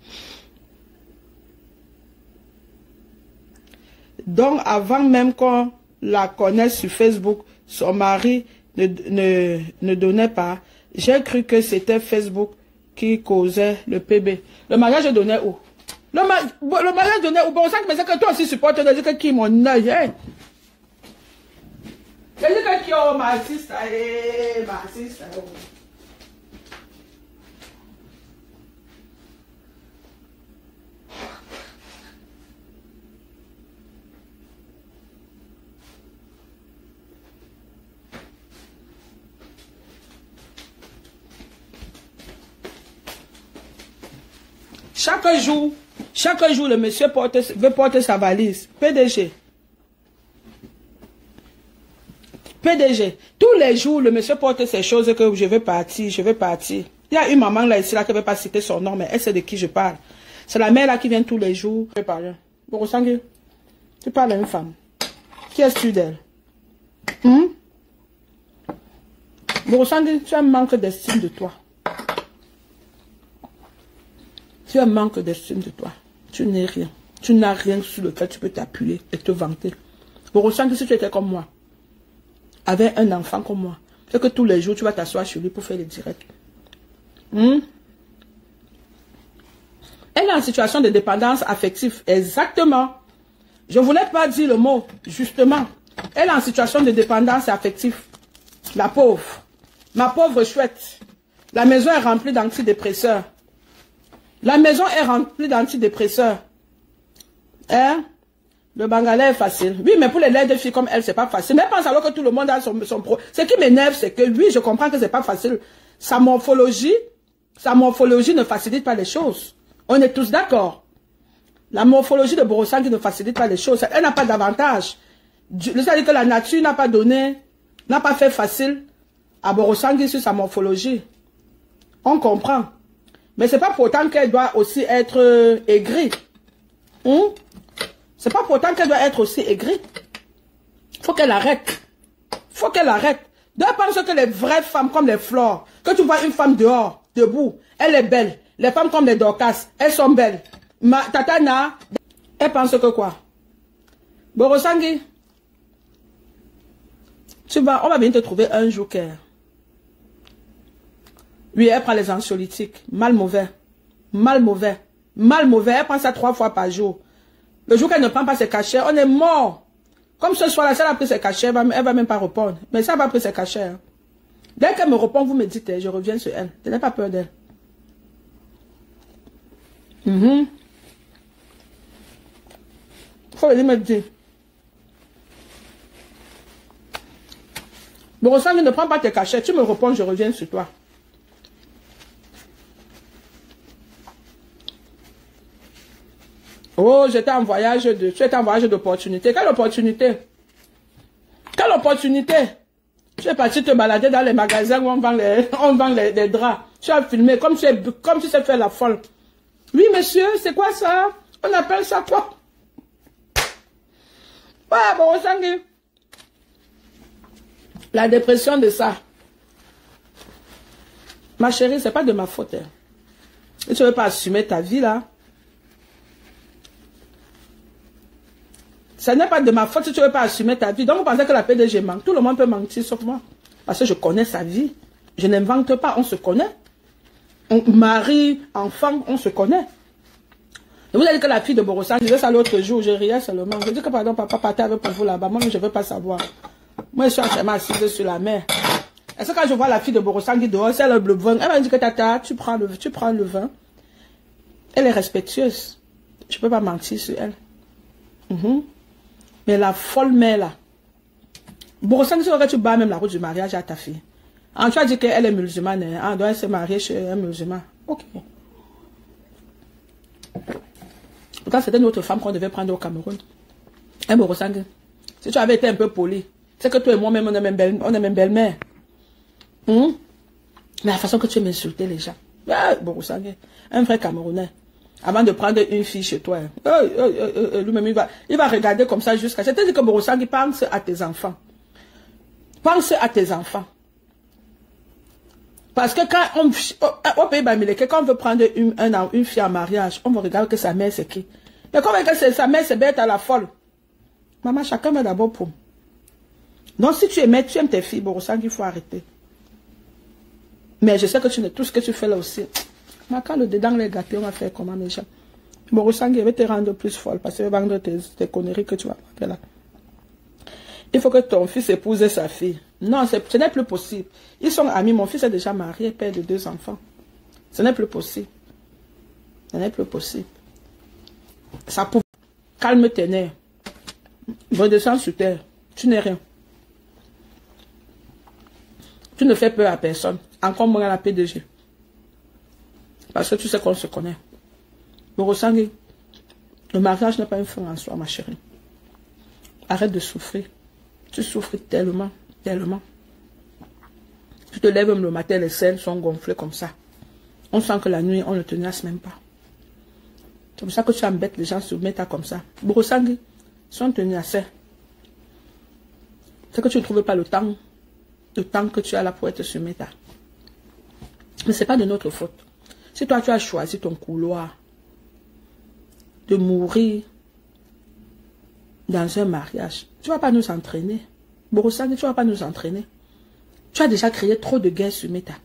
Donc, avant même qu'on la connaisse sur Facebook, son mari ne donnait pas. J'ai cru que c'était Facebook qui causait le PB. Le mariage donnait où? Le mariage donnait où? Bon, ça mais c'est que toi aussi supportes de dire que qui mon œil, hein? C'est dire que qui oh, ma sister, ma sister. Chaque jour, le monsieur veut porter sa valise. PDG. Tous les jours, le monsieur porte ces choses que je vais partir, je vais partir. Il y a une maman là ici, là, qui ne veut pas citer son nom, mais elle sait de qui je parle. C'est la mère là qui vient tous les jours. Je vais parler. Borosangi, tu parles à une femme. Qui est-ce d'elle? Borosangi, tu as un manque d'estime de toi. Tu as un manque d'estime de toi. Tu n'es rien. Tu n'as rien sur lequel tu peux t'appuyer et te vanter. Borosangi, si tu étais comme moi, avec un enfant comme moi, c'est que tous les jours, tu vas t'asseoir sur lui pour faire les directs. Elle est en situation de dépendance affective. Exactement. Je ne voulais pas dire le mot, justement. Elle est en situation de dépendance affective. La pauvre. Ma pauvre chouette. La maison est remplie d'antidépresseurs. La maison est remplie d'antidépresseurs. Hein? Le Bangalais est facile. Oui, mais pour les laides filles comme elle, c'est pas facile. Mais pense alors que tout le monde a son pro. Ce qui m'énerve, c'est que oui, je comprends que c'est pas facile. Sa morphologie ne facilite pas les choses. On est tous d'accord. La morphologie de Borosangi ne facilite pas les choses. Elle n'a pas d'avantage. C'est-à-dire que la nature n'a pas donné, n'a pas fait facile à Borosangi sur sa morphologie. On comprend. Mais c'est pas pourtant qu'elle doit aussi être aigrie. C'est pas pourtant qu'elle doit être aussi aigrie. Faut qu'elle arrête. Faut qu'elle arrête. De penser que les vraies femmes comme les fleurs, que tu vois une femme dehors, debout, elle est belle. Les femmes comme les Dorcas, elles sont belles. Tatana, elle pense que quoi? Borosangi, on va venir te trouver un joker. Oui, elle prend les anxiolytiques. Mal mauvais. Mal mauvais. Mal mauvais. Elle prend ça 3 fois par jour. Le jour qu'elle ne prend pas ses cachets, on est mort. Comme ce soir-là, si elle a pris ses cachets, elle va même pas répondre. Mais ça va pris ses cachets. Hein. Dès qu'elle me répond, vous me dites, je reviens sur elle. Je n'ai pas peur d'elle. Faut venir me dire. Bon, ça, ne prends pas tes cachets. Tu me réponds, je reviens sur toi. Oh, j'étais en voyage de... Tu étais en voyage d'opportunité. Quelle opportunité? Quelle opportunité? Tu es parti te balader dans les magasins où on vend les draps. Tu as filmé comme tu sais faire la folle. Oui, monsieur, c'est quoi ça? On appelle ça quoi? Ouais, bon, Sangui. La dépression de ça. Ma chérie, c'est pas de ma faute. Hein. Et tu ne veux pas assumer ta vie, là. Ça n'est pas de ma faute si tu ne veux pas assumer ta vie. Donc, vous pensez que la PDG manque. Tout le monde peut mentir sauf moi. Parce que je connais sa vie. Je n'invente pas, on se connaît. Mari, enfant, on se connaît. Et vous avez dit que la fille de Borosan, je disais ça l'autre jour, je riais seulement. Je dis que pardon, papa partait avec vous là-bas. Moi, je ne veux pas savoir. Moi, je suis entièrement assise sur la mer. Est-ce que quand je vois la fille de Borosan qui dehors, c'est le vin, elle m'a dit que tata, tu prends le vin. Elle est respectueuse. Je ne peux pas mentir sur elle. Mais la folle mère là. Borosan, c'est vrai que tu bats même la route du mariage à ta fille. Ah, tu as dit qu'elle est musulmane. Hein? Ah, donc elle s'est mariée chez un musulman. Ok. Pourtant, c'était une autre femme qu'on devait prendre au Cameroun. Un Borosan. Si tu avais été un peu poli, c'est que toi et moi-même, on est même belle-mère. Mais la façon que tu m'insultais les gens. Ah, Borosan, un vrai Camerounais. Avant de prendre une fille chez toi. Lui-même, il va regarder comme ça jusqu'à... C'est-à-dire que Borosan, pense à tes enfants. Pense à tes enfants. Parce que quand au pays Bamileke, quand on veut prendre une fille en mariage, on va regarder que sa mère c'est qui. Mais quand on que sa mère c'est bête à la folle. Maman, chacun va d'abord pour. Donc si tu aimes tes filles, Borosan, il faut arrêter. Mais je sais que tout ce que tu fais là aussi. Mais quand le dedans les gâtés, on va faire comment les gens. Borosan, il va te rendre plus folle parce qu'il va vendre tes conneries que tu vas faire là. Il faut que ton fils épouse sa fille. Non, ce n'est plus possible. Ils sont amis. Mon fils est déjà marié, père de 2 enfants. Ce n'est plus possible. Ce n'est plus possible. Ça pour... Calme tes nerfs. Redescends sur terre. Tu n'es rien. Tu ne fais peur à personne. Encore moins à la PDG. Parce que tu sais qu'on se connaît. Borosangi, le mariage n'est pas une fin en soi, ma chérie. Arrête de souffrir. Tu souffres tellement, tellement. Tu te lèves même le matin, les selles sont gonflées comme ça. On sent que la nuit, on ne te nasse même pas. C'est comme ça que tu embêtes les gens sur méta comme ça. Borosangi, sont tenassés. C'est que tu ne trouves pas le temps que tu as là pour être sur méta. Mais ce n'est pas de notre faute. Si toi, tu as choisi ton couloir de mourir dans un mariage, tu ne vas pas nous entraîner. Borosangi, tu ne vas pas nous entraîner. Tu as déjà créé trop de guerres sur Meta.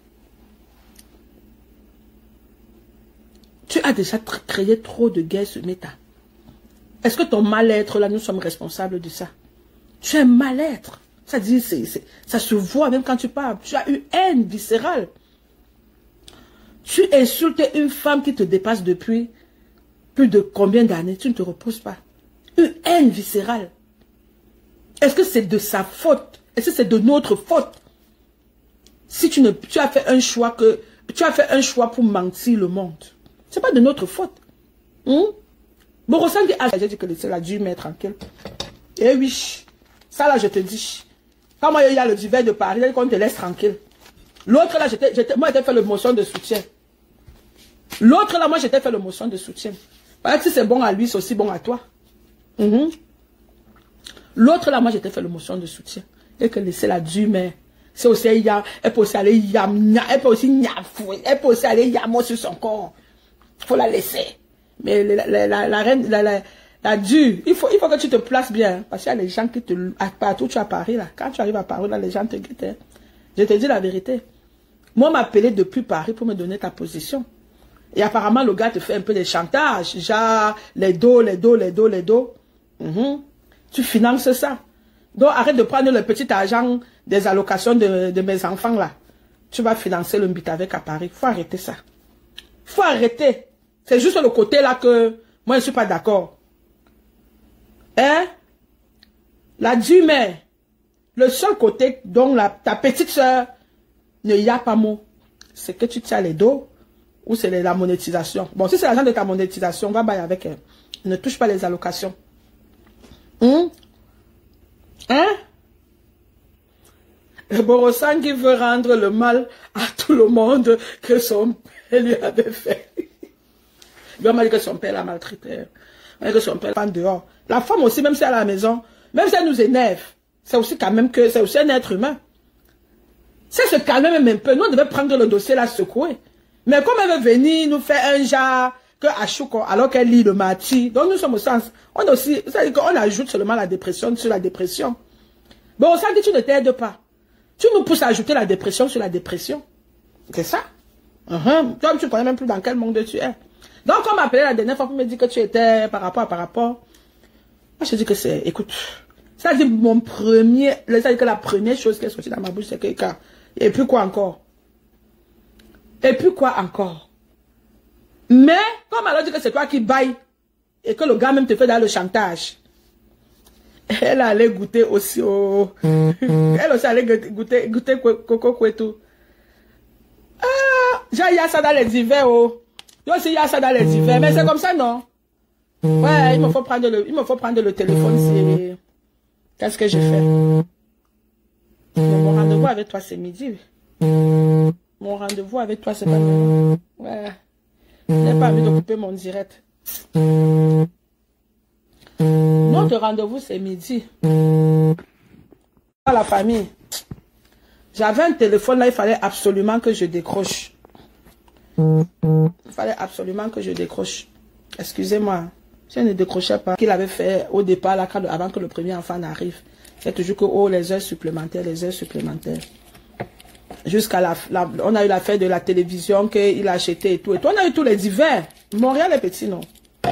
Tu as déjà créé trop de guerres sur Meta. Est-ce que ton mal-être, là, nous sommes responsables de ça? Tu as un mal-être. Ça dit, ça se voit même quand tu parles. Tu as une haine viscérale. Tu insultes une femme qui te dépasse depuis plus de combien d'années? Tu ne te reposes pas. Une haine viscérale. Est-ce que c'est de sa faute? Est-ce que c'est de notre faute? Si tu as fait un choix pour mentir le monde. C'est pas de notre faute. Borosangi a dit que c'est la Dieu, mais tranquille. Eh oui, ça là je te dis. Quand moi il y a le duvet de Paris, on te laisse tranquille. L'autre là, moi j'ai fait le motion de soutien. L'autre là, moi j'étais fait le motion de soutien. Parce que si c'est bon à lui, c'est aussi bon à toi. L'autre là, moi j'étais fait le motion de soutien. Et que laisser la Dieu, mais c'est aussi elle peut aussi aller yam, elle peut aussi nyafou, elle peut aussi aller yamo sur son corps. Il faut la laisser. Mais la reine, la Dieu, il faut que tu te places bien. Hein, parce qu'il y a les gens qui te... Partout tu as Paris là. Quand tu arrives à Paris là, les gens te guettent. Hein. Je te dis la vérité. Moi, m'appeler depuis Paris pour me donner ta position. Et apparemment, le gars te fait un peu des chantages. Genre, les dos. Tu finances ça. Donc, arrête de prendre le petit argent des allocations de mes enfants, là. Tu vas financer le mbit avec à Paris. Faut arrêter ça. Faut arrêter. C'est juste le côté là que moi, je ne suis pas d'accord. Hein? La Dumais, le seul côté dont ta petite soeur ne y a pas mot, c'est que tu tiens les dos ou c'est la monétisation. Bon, si c'est l'argent de ta monétisation, va bailler avec elle. Ne touche pas les allocations. Hein? Le Borosangi veut rendre le mal à tout le monde que son père lui avait fait. Il m'a dit que son père l'a maltraité. Il m'a dit que son père l'a fait dehors. La femme aussi, même si elle est à la maison, même si elle nous énerve, c'est aussi quand même que c'est aussi un être humain. Si elle se calme même un peu, nous on devait prendre le dossier là, secouer. Mais comme elle veut venir nous faire un genre que Achouko, alors qu'elle lit le Mati, donc nous sommes au sens, on aussi, c'est-à-dire qu'on ajoute seulement la dépression sur la dépression. Bon, ça dit tu ne t'aides pas. Tu nous pousses à ajouter la dépression sur la dépression. C'est ça. Toi, tu ne connais même plus dans quel monde tu es. Donc, on m'a appelé la dernière fois pour me dire que tu étais par rapport. Moi, je dis que c'est, écoute, ça dit mon premier, ça dit que la première chose qui est sortie dans ma bouche, c'est que, et puis quoi encore? Et puis quoi encore? Mais, comme elle a dit que c'est toi qui baille, et que le gars même te fait dans le chantage, elle allait goûter aussi au... Elle aussi allait goûter Coco Kouetou. Ah, il y a ça dans les hivers, oh. Yo aussi, il y a ça dans les hivers, mais c'est comme ça, non? Ouais, il me faut prendre le téléphone, c'est... Qu'est-ce que j'ai fait? Mon rendez-vous avec toi, c'est midi. Mon rendez-vous avec toi, c'est pas maintenant. Ouais. Je n'ai pas envie de couper mon direct. Notre rendez-vous, c'est midi. La famille. J'avais un téléphone là, il fallait absolument que je décroche. Il fallait absolument que je décroche. Excusez-moi. Si je ne décrochais pas, qu'il avait fait au départ, là, avant que le premier enfant n'arrive. C'est toujours que, oh, les heures supplémentaires. Jusqu'à on a eu l'affaire de la télévision qu'il a acheté et tout. Et tout, on a eu tous les divers. Montréal est petit, non?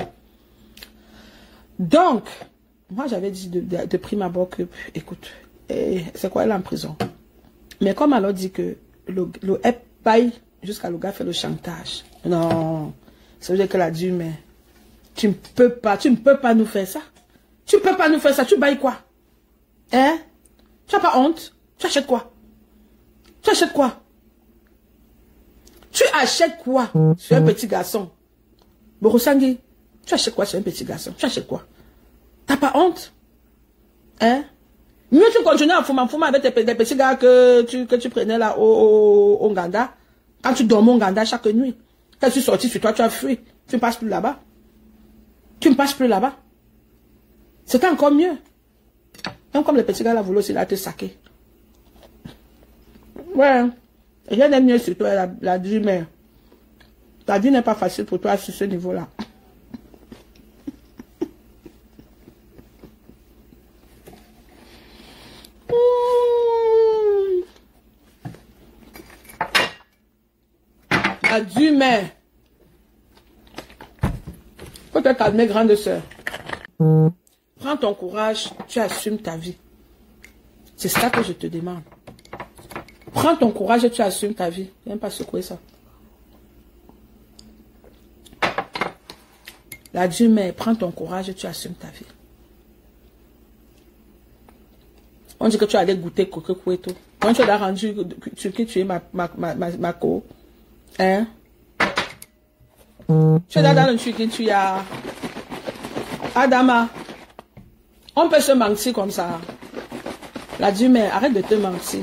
Donc, moi, j'avais dit de prime abord que, écoute, c'est quoi, elle est en prison. Mais comme elle a dit que le paye jusqu'à le gars fait le chantage. Non, ça veut dire qu'elle a dit, mais tu ne peux pas nous faire ça. Tu ne peux pas nous faire ça. Tu bailles quoi? Hein? Tu n'as pas honte? Tu achètes quoi? Tu achètes quoi? Tu achètes quoi sur un petit garçon? Borosangi, tu achètes quoi sur un petit garçon? Tu achètes quoi? T'as pas honte? Hein? Mieux tu continues à fumer avec des petits gars que tu prenais là au Nganda. Quand tu dormais au Nganda chaque nuit. Quand tu sortis sur toi, tu as fui. Tu ne passes plus là-bas. Tu ne passes plus là-bas. C'était encore mieux. Même comme les petits gars là voulaient aussi là te saquer. Ouais. Rien n'est mieux sur toi, la vie, mais ta vie n'est pas facile pour toi sur ce niveau-là. La vie, mais faut te calmer, grande sœur. Prends ton courage, tu assumes ta vie. C'est ça que je te demande. Prends ton courage et tu assumes ta vie. Viens pas secouer ça. La Dieu, mais prends ton courage et tu assumes ta vie. On dit que tu allais goûter Coco Kouetou. Quand tu l'as rendu, tu es ma co. Hein? Tu es dans le truc, tu as... Adama. On peut se mentir comme ça. La Dieu, mais arrête de te mentir.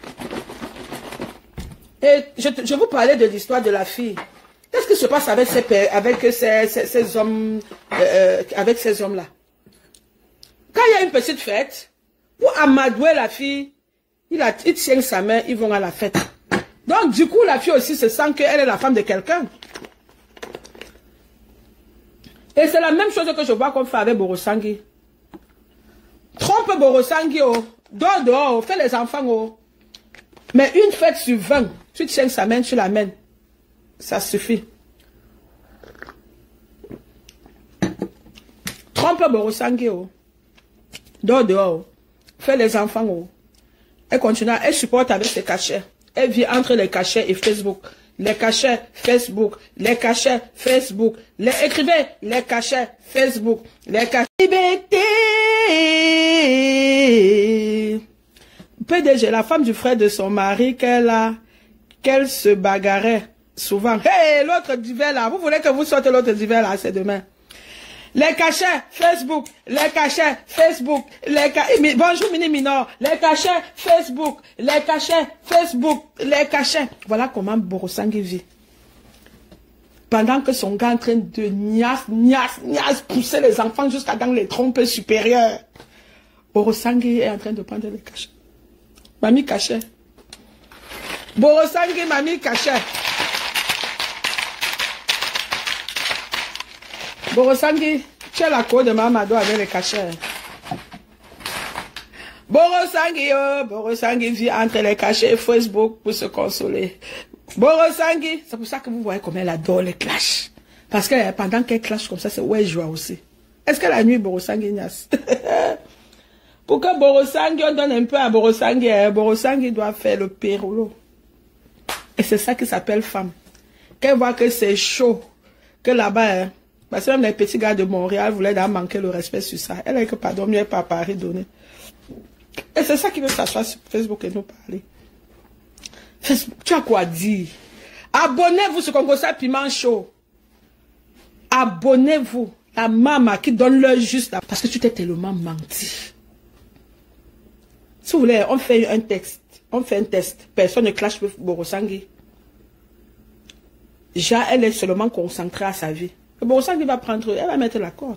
Et je vous parlais de l'histoire de la fille. Qu'est-ce qui se passe avec ces hommes, avec ces hommes-là? Quand il y a une petite fête, pour amadouer la fille, il tient sa main, ils vont à la fête. Donc, du coup, la fille aussi se sent qu'elle est la femme de quelqu'un. Et c'est la même chose que je vois qu'on fait avec Borosangi. Trompe Borosangi, oh. Dehors, oh. Fais les enfants, oh. Mais une fête sur 20, tu tiens sa main, tu l'amènes. Ça suffit. Trompe Borosangi, oh. Dehors, dehors. Fais les enfants. Oh. Elle continue, elle supporte avec ses cachets. Elle vit entre les cachets et Facebook. Les cachets Facebook. Les cachets Facebook. Écrivez les cachets Facebook. Les cachets. Liberté. PDG, la femme du frère de son mari, qu'elle se bagarrait souvent. Hey, l'autre d'hiver là, vous voulez que vous sortez l'autre d'hiver là, c'est demain. Les cachets Facebook, les cachets Facebook, bonjour Mini Minor, les cachets Facebook, les cachets Facebook, les cachets. Voilà comment Borosangui vit. Pendant que son gars est en train de niasse, pousser les enfants jusqu'à dans les trompes supérieures. Borosangui est en train de prendre les cachets. Mamie cachet. Borosangui, mamie cachet. Borosangui, tu as la cour de Mamado avec les cachets. Borosangui, oh, Borosangui vit entre les cachets et Facebook pour se consoler. Borosangui, c'est pour ça que vous voyez comme elle adore les clashs. Parce que pendant qu'elle clash comme ça, c'est où elle joue aussi. Est-ce que la nuit, Borosangui niasse? Pour que Borosangui, on donne un peu à Borosangui, Borosangui doit faire le péroulo. Et c'est ça qui s'appelle femme. Qu'elle voit que c'est chaud, que là-bas, parce que même les petits gars de Montréal voulaient manquer le respect sur ça. Elle a que pardon, mieux pas Paris donné. Et c'est ça qui veut s'asseoir sur Facebook et nous parler. Facebook, tu as quoi dire? Abonnez-vous sur Congo Piment Chaud. Abonnez-vous. La maman qui donne l'heure juste là. Parce que tu t'es tellement menti. Si vous voulez, on fait un test. On fait un test. Personne ne clash avec Borosangui. Ja, elle est seulement concentrée à sa vie. Borosangui va prendre, elle va mettre la corde.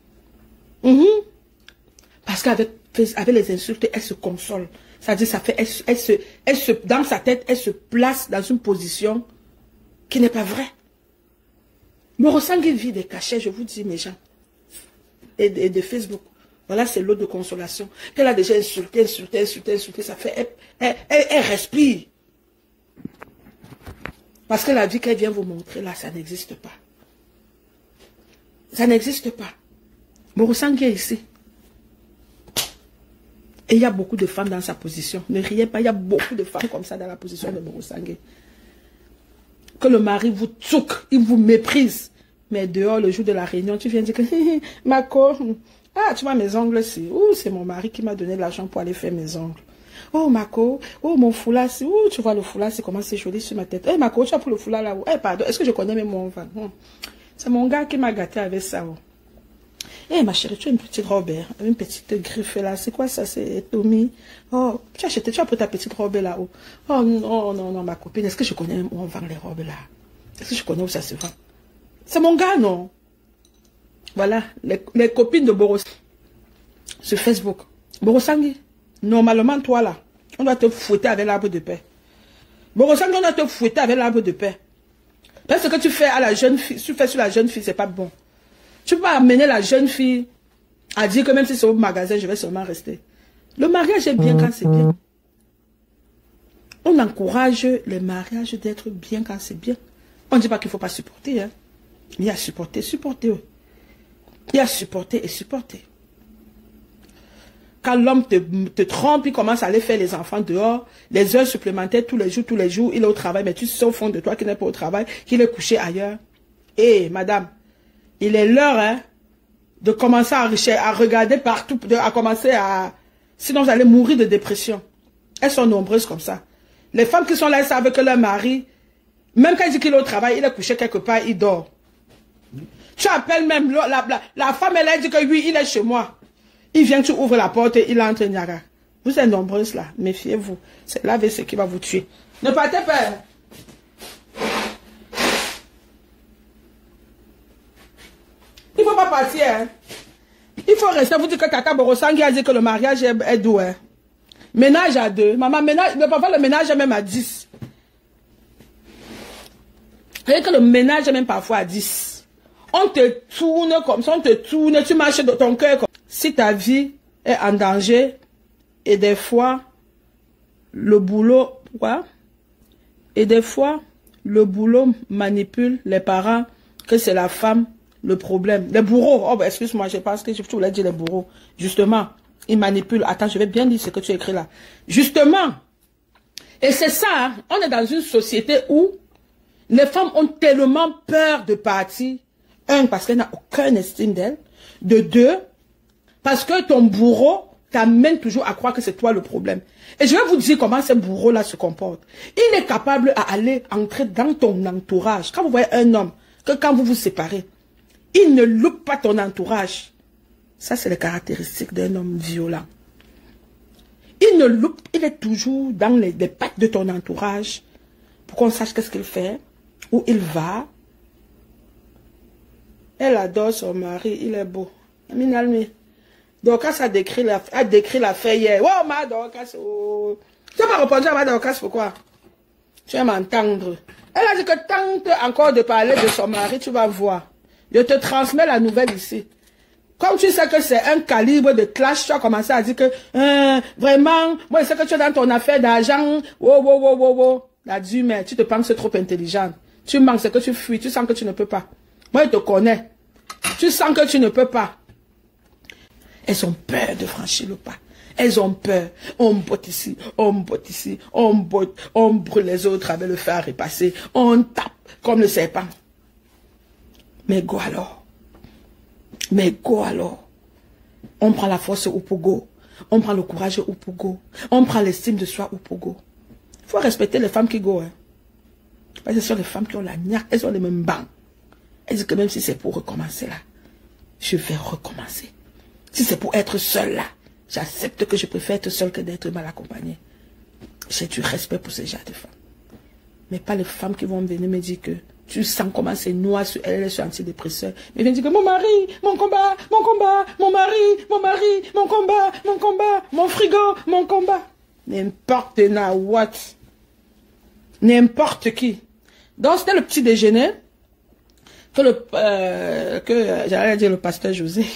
Parce qu'avec les insultes, elle se console. C'est-à-dire, ça fait, dans sa tête, elle se place dans une position qui n'est pas vraie. Borosangui vit des cachets, je vous dis, mes gens. Et de Facebook. Voilà, c'est l'eau de consolation. Qu'elle a déjà insulté, ça fait, elle respire. Parce que la vie qu'elle vient vous montrer, là, ça n'existe pas. Ça n'existe pas. Borosangui est ici. Et il y a beaucoup de femmes dans sa position. Ne riez pas, il y a beaucoup de femmes comme ça dans la position de Borosangui. Que le mari vous tchouk, il vous méprise. Mais dehors, le jour de la réunion, tu viens dire que, Mako, ah, tu vois mes ongles ici. Oh, c'est mon mari qui m'a donné l'argent pour aller faire mes ongles. Oh, Mako, oh, mon foulard, oh, tu vois le foulard, c'est comment c'est joli sur ma tête. Eh, Mako, tu as pour le foulard là-haut. Eh, pardon, est-ce que je connais même mon van? C'est mon gars qui m'a gâté avec ça. Oh. Eh, ma chérie, tu as une petite robe, une petite griffe là. C'est quoi ça? C'est Tommy. Oh, tu as pris ta petite robe là-haut. Oh, non, ma copine, est-ce que je connais où on vend les robes là? Est-ce que je connais où ça se vend? C'est mon gars, non? Voilà, les copines de Borosangui. Sur Facebook. Borosangui, normalement, toi là, on doit te fouetter avec l'arbre de paix. Borosangui, on doit te fouetter avec l'arbre de paix. Parce que ce que tu fais à la jeune fille, tu fais sur la jeune fille, c'est pas bon. Tu peux pas amener la jeune fille à dire que même si c'est au magasin, je vais seulement rester. Le mariage est bien quand c'est bien. On encourage les mariages d'être bien quand c'est bien. On ne dit pas qu'il ne faut pas supporter. Hein. Il y a supporter, supporter. Il y a supporter et supporter. Quand l'homme te trompe, il commence à aller faire les enfants dehors, les heures supplémentaires tous les jours, il est au travail, mais tu sais au fond de toi qu'il n'est pas au travail, qu'il est couché ailleurs. Eh, madame, il est l'heure hein, de commencer à regarder partout, sinon vous allez mourir de dépression. Elles sont nombreuses comme ça. Les femmes qui sont là, elles savent que leur mari, même quand il dit qu'il est au travail, il est couché quelque part, il dort. Tu appelles même la femme, elle a dit que oui, il est chez moi. Il vient, tu ouvres la porte et il entre Niaga. Vous êtes nombreuses là, méfiez-vous. C'est l'AVC qui va vous tuer. Ne partez pas. Il ne faut pas partir. Hein. Il faut rester. Vous dites que Tata Borosangui a dit que le mariage est doux. Hein. Ménage à 2. Maman, ménage, mais parfois le ménage est même à 10. Rien que le ménage est même parfois à 10. On te tourne comme ça, on te tourne, tu marches de ton cœur comme ça. Si ta vie est en danger, et des fois, le boulot, quoi? Et des fois, le boulot manipule les parents, que c'est la femme, le problème. Les bourreaux, oh ben excuse-moi, je pense que je voulais dire les bourreaux. Justement, Il manipule. Attends, je vais bien lire ce que tu as écrit là. Justement. Et c'est ça, hein, on est dans une société où les femmes ont tellement peur de partir. Un, parce qu'elle n'a aucune estime d'elle. De deux, parce que ton bourreau t'amène toujours à croire que c'est toi le problème. Et je vais vous dire comment ce bourreau-là se comporte. Il est capable à aller entrer dans ton entourage. Quand vous voyez un homme, que quand vous vous séparez, il ne loupe pas ton entourage. Ça, c'est les caractéristiques d'un homme violent. Il ne loupe, il est toujours dans les pattes de ton entourage pour qu'on sache qu'est-ce qu'il fait, où il va. Elle adore son mari, il est beau. Aminalmi. Dorcas a décrit la fête hier. Oh, ma Dorcas. Oh. Tu n'as pas répondu à ma Dorcas, pourquoi? Tu vas m'entendre. Elle a dit que tente encore de parler de son mari, tu vas voir. Je te transmets la nouvelle ici. Comme tu sais que c'est un calibre de clash, tu as commencé à dire que, vraiment, moi je sais que tu es dans ton affaire d'argent. Wow. La dit, mais tu te penses trop intelligente. Tu manques, c'est que tu fuis, tu sens que tu ne peux pas. Moi je te connais. Tu sens que tu ne peux pas. Elles ont peur de franchir le pas. Elles ont peur. On botte ici, on botte ici, on botte, on brûle les autres avec le fer à repasser. On tape comme le serpent. Mais go alors. Mais go alors. On prend la force au pogo. On prend le courage au pogo. On prend l'estime de soi au pogo. Il faut respecter les femmes qui go. Hein. Parce que ce sont les femmes qui ont la niaque. Elles ont les mêmes bancs. Elles disent que même si c'est pour recommencer là, je vais recommencer. Si c'est pour être seule là, j'accepte que je préfère être seule que d'être mal accompagnée. J'ai du respect pour ces genre de femmes. Mais pas les femmes qui vont venir me dire que tu sens comment c'est noir sur elle, elle est sur antidépresseur. Mais viennent dire que mon mari, mon combat, mon mari, mon combat, mon frigo, mon combat. N'importe what. N'importe qui. Donc c'était le petit déjeuner que j'allais dire le pasteur José.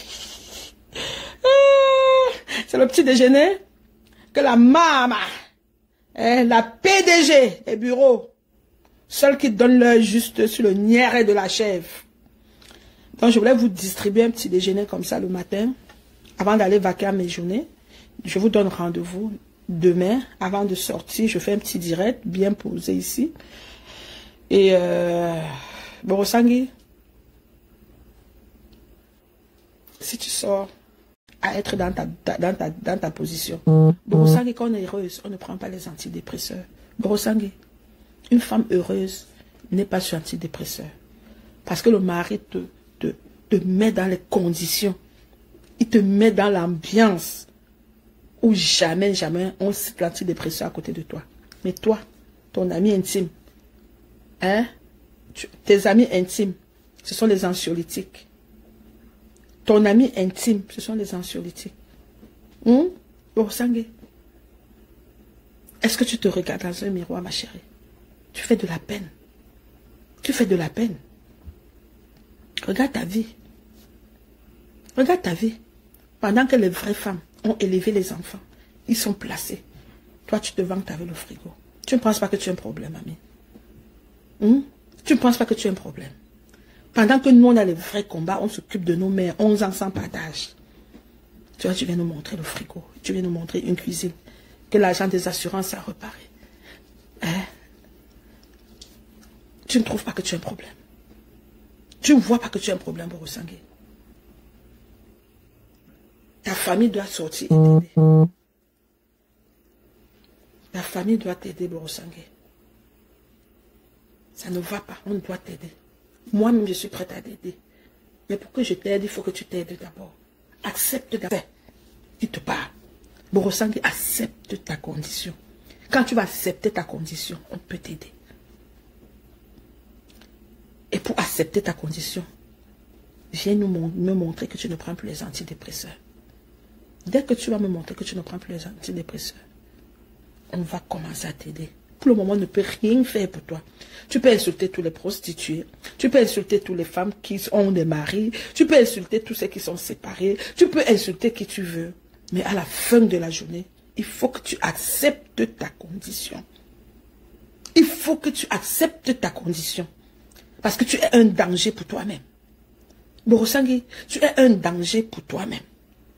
C'est le petit déjeuner que la maman, la PDG des bureaux, celle qui donne l'heure juste sur le nieret de la chèvre. Donc je voulais vous distribuer un petit déjeuner comme ça le matin, avant d'aller vaquer à mes journées. Je vous donne rendez-vous demain, avant de sortir, je fais un petit direct, bien posé ici. Et Borosangui, si tu sors à être dans ta position. Borosangui, quand on est heureuse, on ne prend pas les antidépresseurs. Borosangui, une femme heureuse n'est pas sur antidépresseur. Parce que le mari te met dans les conditions. Il te met dans l'ambiance où jamais on cite l'antidépresseur à côté de toi. Mais toi, ton ami intime, tes amis intimes, ce sont les anxiolytiques. Ton ami intime, ce sont les anxiolytiques. Borosangui, est-ce que tu te regardes dans un miroir, ma chérie? Tu fais de la peine. Tu fais de la peine. Regarde ta vie. Regarde ta vie. Pendant que les vraies femmes ont élevé les enfants, ils sont placés. Toi, tu te vantes avec le frigo. Tu ne penses pas que tu as un problème, ami? Tu ne penses pas que tu as un problème? Pendant que nous, on a les vrais combats, on s'occupe de nos mères, 11 ans sans partage. Tu vois, tu viens nous montrer le frigo. Tu viens nous montrer une cuisine que l'agent des assurances a réparé. Tu ne trouves pas que tu as un problème. Tu ne vois pas que tu as un problème, Borosangui. Ta famille doit sortir et t'aider. Ta famille doit t'aider, Borosangui. Ça ne va pas, on doit t'aider. Moi-même, je suis prête à t'aider. Mais pour que je t'aide, il faut que tu t'aides d'abord. Accepte d'abord. Il te parle. Borosangui, accepte ta condition. Quand tu vas accepter ta condition, on peut t'aider. Et pour accepter ta condition, viens me montrer que tu ne prends plus les antidépresseurs. Dès que tu vas me montrer que tu ne prends plus les antidépresseurs, on va commencer à t'aider. Pour le moment, on ne peut rien faire pour toi. Tu peux insulter tous les prostituées. Tu peux insulter toutes les femmes qui ont des maris. Tu peux insulter tous ceux qui sont séparés. Tu peux insulter qui tu veux. Mais à la fin de la journée, il faut que tu acceptes ta condition. Il faut que tu acceptes ta condition. Parce que tu es un danger pour toi-même. Borosangui, tu es un danger pour toi-même.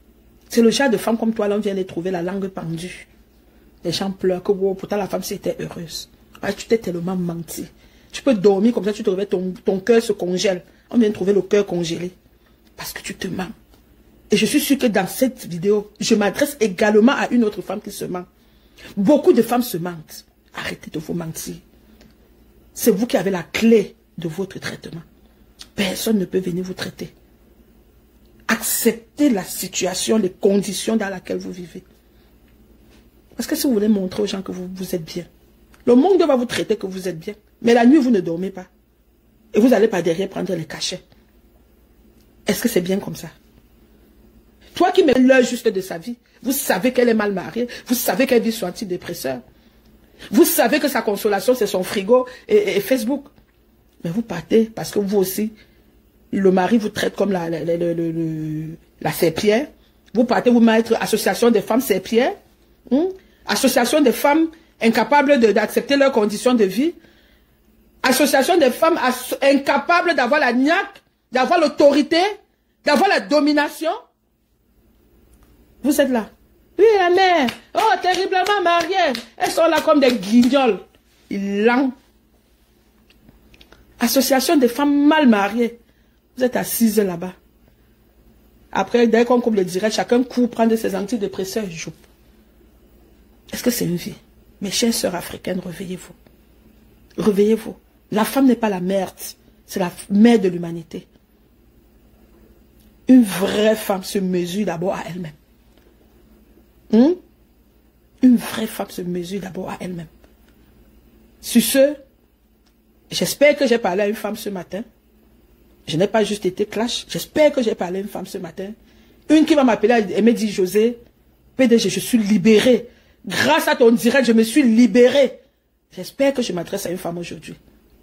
C'est le genre de femme comme toi, là, on vient les trouver la langue pendue. Les gens pleurent que wow, pourtant la femme c'était heureuse. Ah, tu t'es tellement menti. Tu peux dormir comme ça, tu te réveilles, ton cœur se congèle. On vient trouver le cœur congelé. Parce que tu te mens. Et je suis sûre que dans cette vidéo, je m'adresse également à une autre femme qui se ment. Beaucoup de femmes se mentent. Arrêtez de vous mentir. C'est vous qui avez la clé de votre traitement. Personne ne peut venir vous traiter. Acceptez la situation, les conditions dans lesquelles vous vivez. Parce que si vous voulez montrer aux gens que vous êtes bien, le monde va vous traiter que vous êtes bien. Mais la nuit, vous ne dormez pas. Et vous n'allez pas derrière prendre les cachets. Est-ce que c'est bien comme ça? Toi qui mets l'heure juste de sa vie, vous savez qu'elle est mal mariée, vous savez qu'elle vit sur antidépresseur, vous savez que sa consolation c'est son frigo et Facebook. Mais vous partez parce que vous aussi, le mari vous traite comme la serpillère. Vous partez vous mettre association des femmes serpillères, association des femmes incapables d'accepter leurs conditions de vie, association des femmes incapables d'avoir la niaque, d'avoir l'autorité, d'avoir la domination. Vous êtes là. Oui, la mère. Oh, terriblement mariée. Elles sont là comme des guignols. Ils languent. Association des femmes mal mariées. Vous êtes assises là-bas. Après, dès qu'on coupe le direct, chacun court prendre ses antidépresseurs et joue. Est-ce que c'est une vie? Mes chères sœurs africaines, réveillez-vous. Réveillez-vous. La femme n'est pas la merde. C'est la mère de l'humanité. Une vraie femme se mesure d'abord à elle-même. Une vraie femme se mesure d'abord à elle-même. Sur ce, j'espère que j'ai parlé à une femme ce matin. Je n'ai pas juste été clash. J'espère que j'ai parlé à une femme ce matin. Une qui va m'appeler et me dit, José, PDG, je suis libérée. Grâce à ton direct, je me suis libérée. J'espère que je m'adresse à une femme aujourd'hui.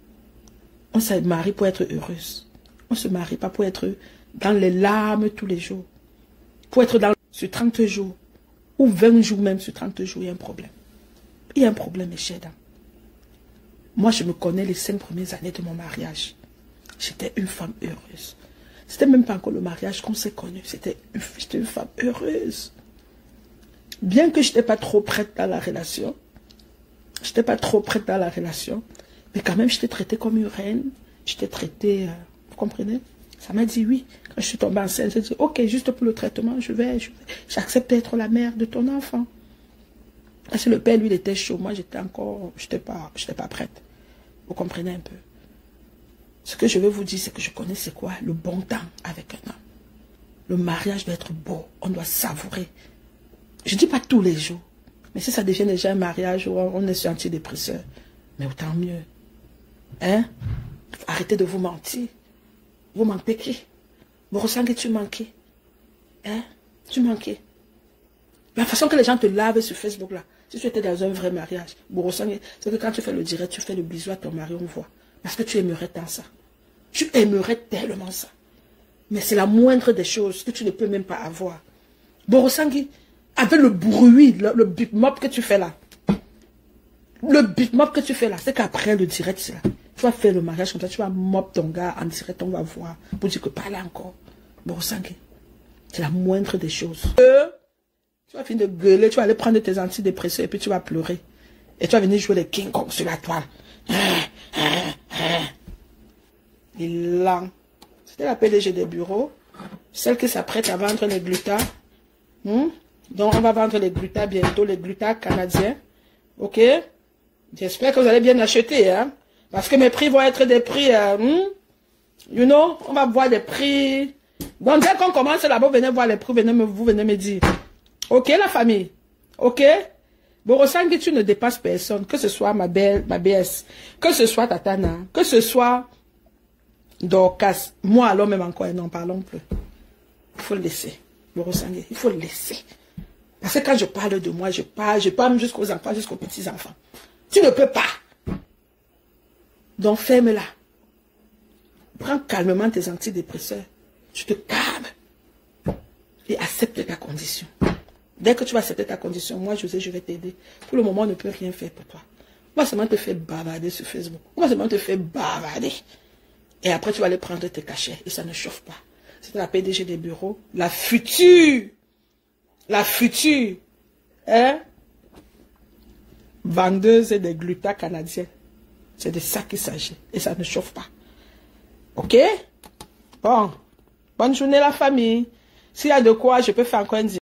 On se marie pour être heureuse. On ne se marie pas pour être dans les larmes tous les jours. Pour être sur 30 jours. Ou 20 jours même, sur 30 jours, il y a un problème. Il y a un problème, mes chers dames. Moi, je me connais les 5 premières années de mon mariage. J'étais une femme heureuse. C'était même pas encore le mariage qu'on s'est connu. J'étais une femme heureuse. Bien que je n'étais pas trop prête dans la relation. Je n'étais pas trop prête dans la relation. Mais quand même, j'étais traitée comme une reine. J'étais traitée, vous comprenez? Ça m'a dit oui. Quand je suis tombée enceinte, j'ai dit, ok, juste pour le traitement, j'accepte d'être la mère de ton enfant. Parce que le père, lui, il était chaud. Moi, j'étais pas prête. Vous comprenez un peu? Ce que je veux vous dire, c'est que je connais c'est quoi le bon temps avec un homme. Le mariage doit être beau. On doit savourer. Je ne dis pas tous les jours. Mais si ça devient déjà un mariage où on est sur antidépresseur, mais autant mieux. Hein? Arrêtez de vous mentir. Vous manquez qui? Vous ressentez que tu manquais. Hein? Tu manquais. La façon que les gens te lavent sur Facebook là, si tu étais dans un vrai mariage, vous ressentez, c'est que quand tu fais le direct, tu fais le bisou à ton mari, on voit. Parce que tu aimerais tant ça. Tu aimerais tellement ça. Mais c'est la moindre des choses que tu ne peux même pas avoir. Borosangi, avec le bruit, le bip mop que tu fais là. Le bip mop que tu fais là, c'est qu'après le direct, c'est là. Tu vas faire le mariage comme ça, tu vas mop ton gars en direct, on va voir. Pour dire que parle encore. Borosangi, c'est la moindre des choses. Tu vas finir de gueuler, tu vas aller prendre tes antidépresseurs et puis tu vas pleurer. Et tu vas venir jouer les King Kong sur la toile. Il est lent. C'était la PDG des bureaux. Celle qui s'apprête à vendre les glutas. Donc on va vendre les glutas bientôt, les glutas canadiens. Ok? J'espère que vous allez bien acheter. Hein? Parce que mes prix vont être des prix... you know, on va voir des prix. Donc dès qu'on commence là-bas, venez voir les prix, vous venez me dire. Ok la famille? Ok? Borosangi, tu ne dépasses personne, que ce soit ma BS, que ce soit Tatana, que ce soit Dorcas. Moi, alors même encore, n'en parlons plus. Il faut le laisser. Borosangi, il faut le laisser. Parce que quand je parle de moi, je parle jusqu'aux enfants, jusqu'aux petits-enfants. Tu ne peux pas. Donc ferme-la. Prends calmement tes antidépresseurs. Tu te calmes. Et accepte ta condition. Dès que tu vas accepter ta condition, moi, José, je vais t'aider. Pour le moment, on ne peut rien faire pour toi. On va seulement te faire bavarder sur Facebook. On va seulement te faire bavarder. Et après, tu vas aller prendre tes cachets. Et ça ne chauffe pas. C'est la PDG des bureaux. La future la future hein, vendeuse des glutas canadiens. C'est de ça qu'il s'agit. Et ça ne chauffe pas. Ok? Bon. Bonne journée la famille. S'il y a de quoi, je peux faire encore une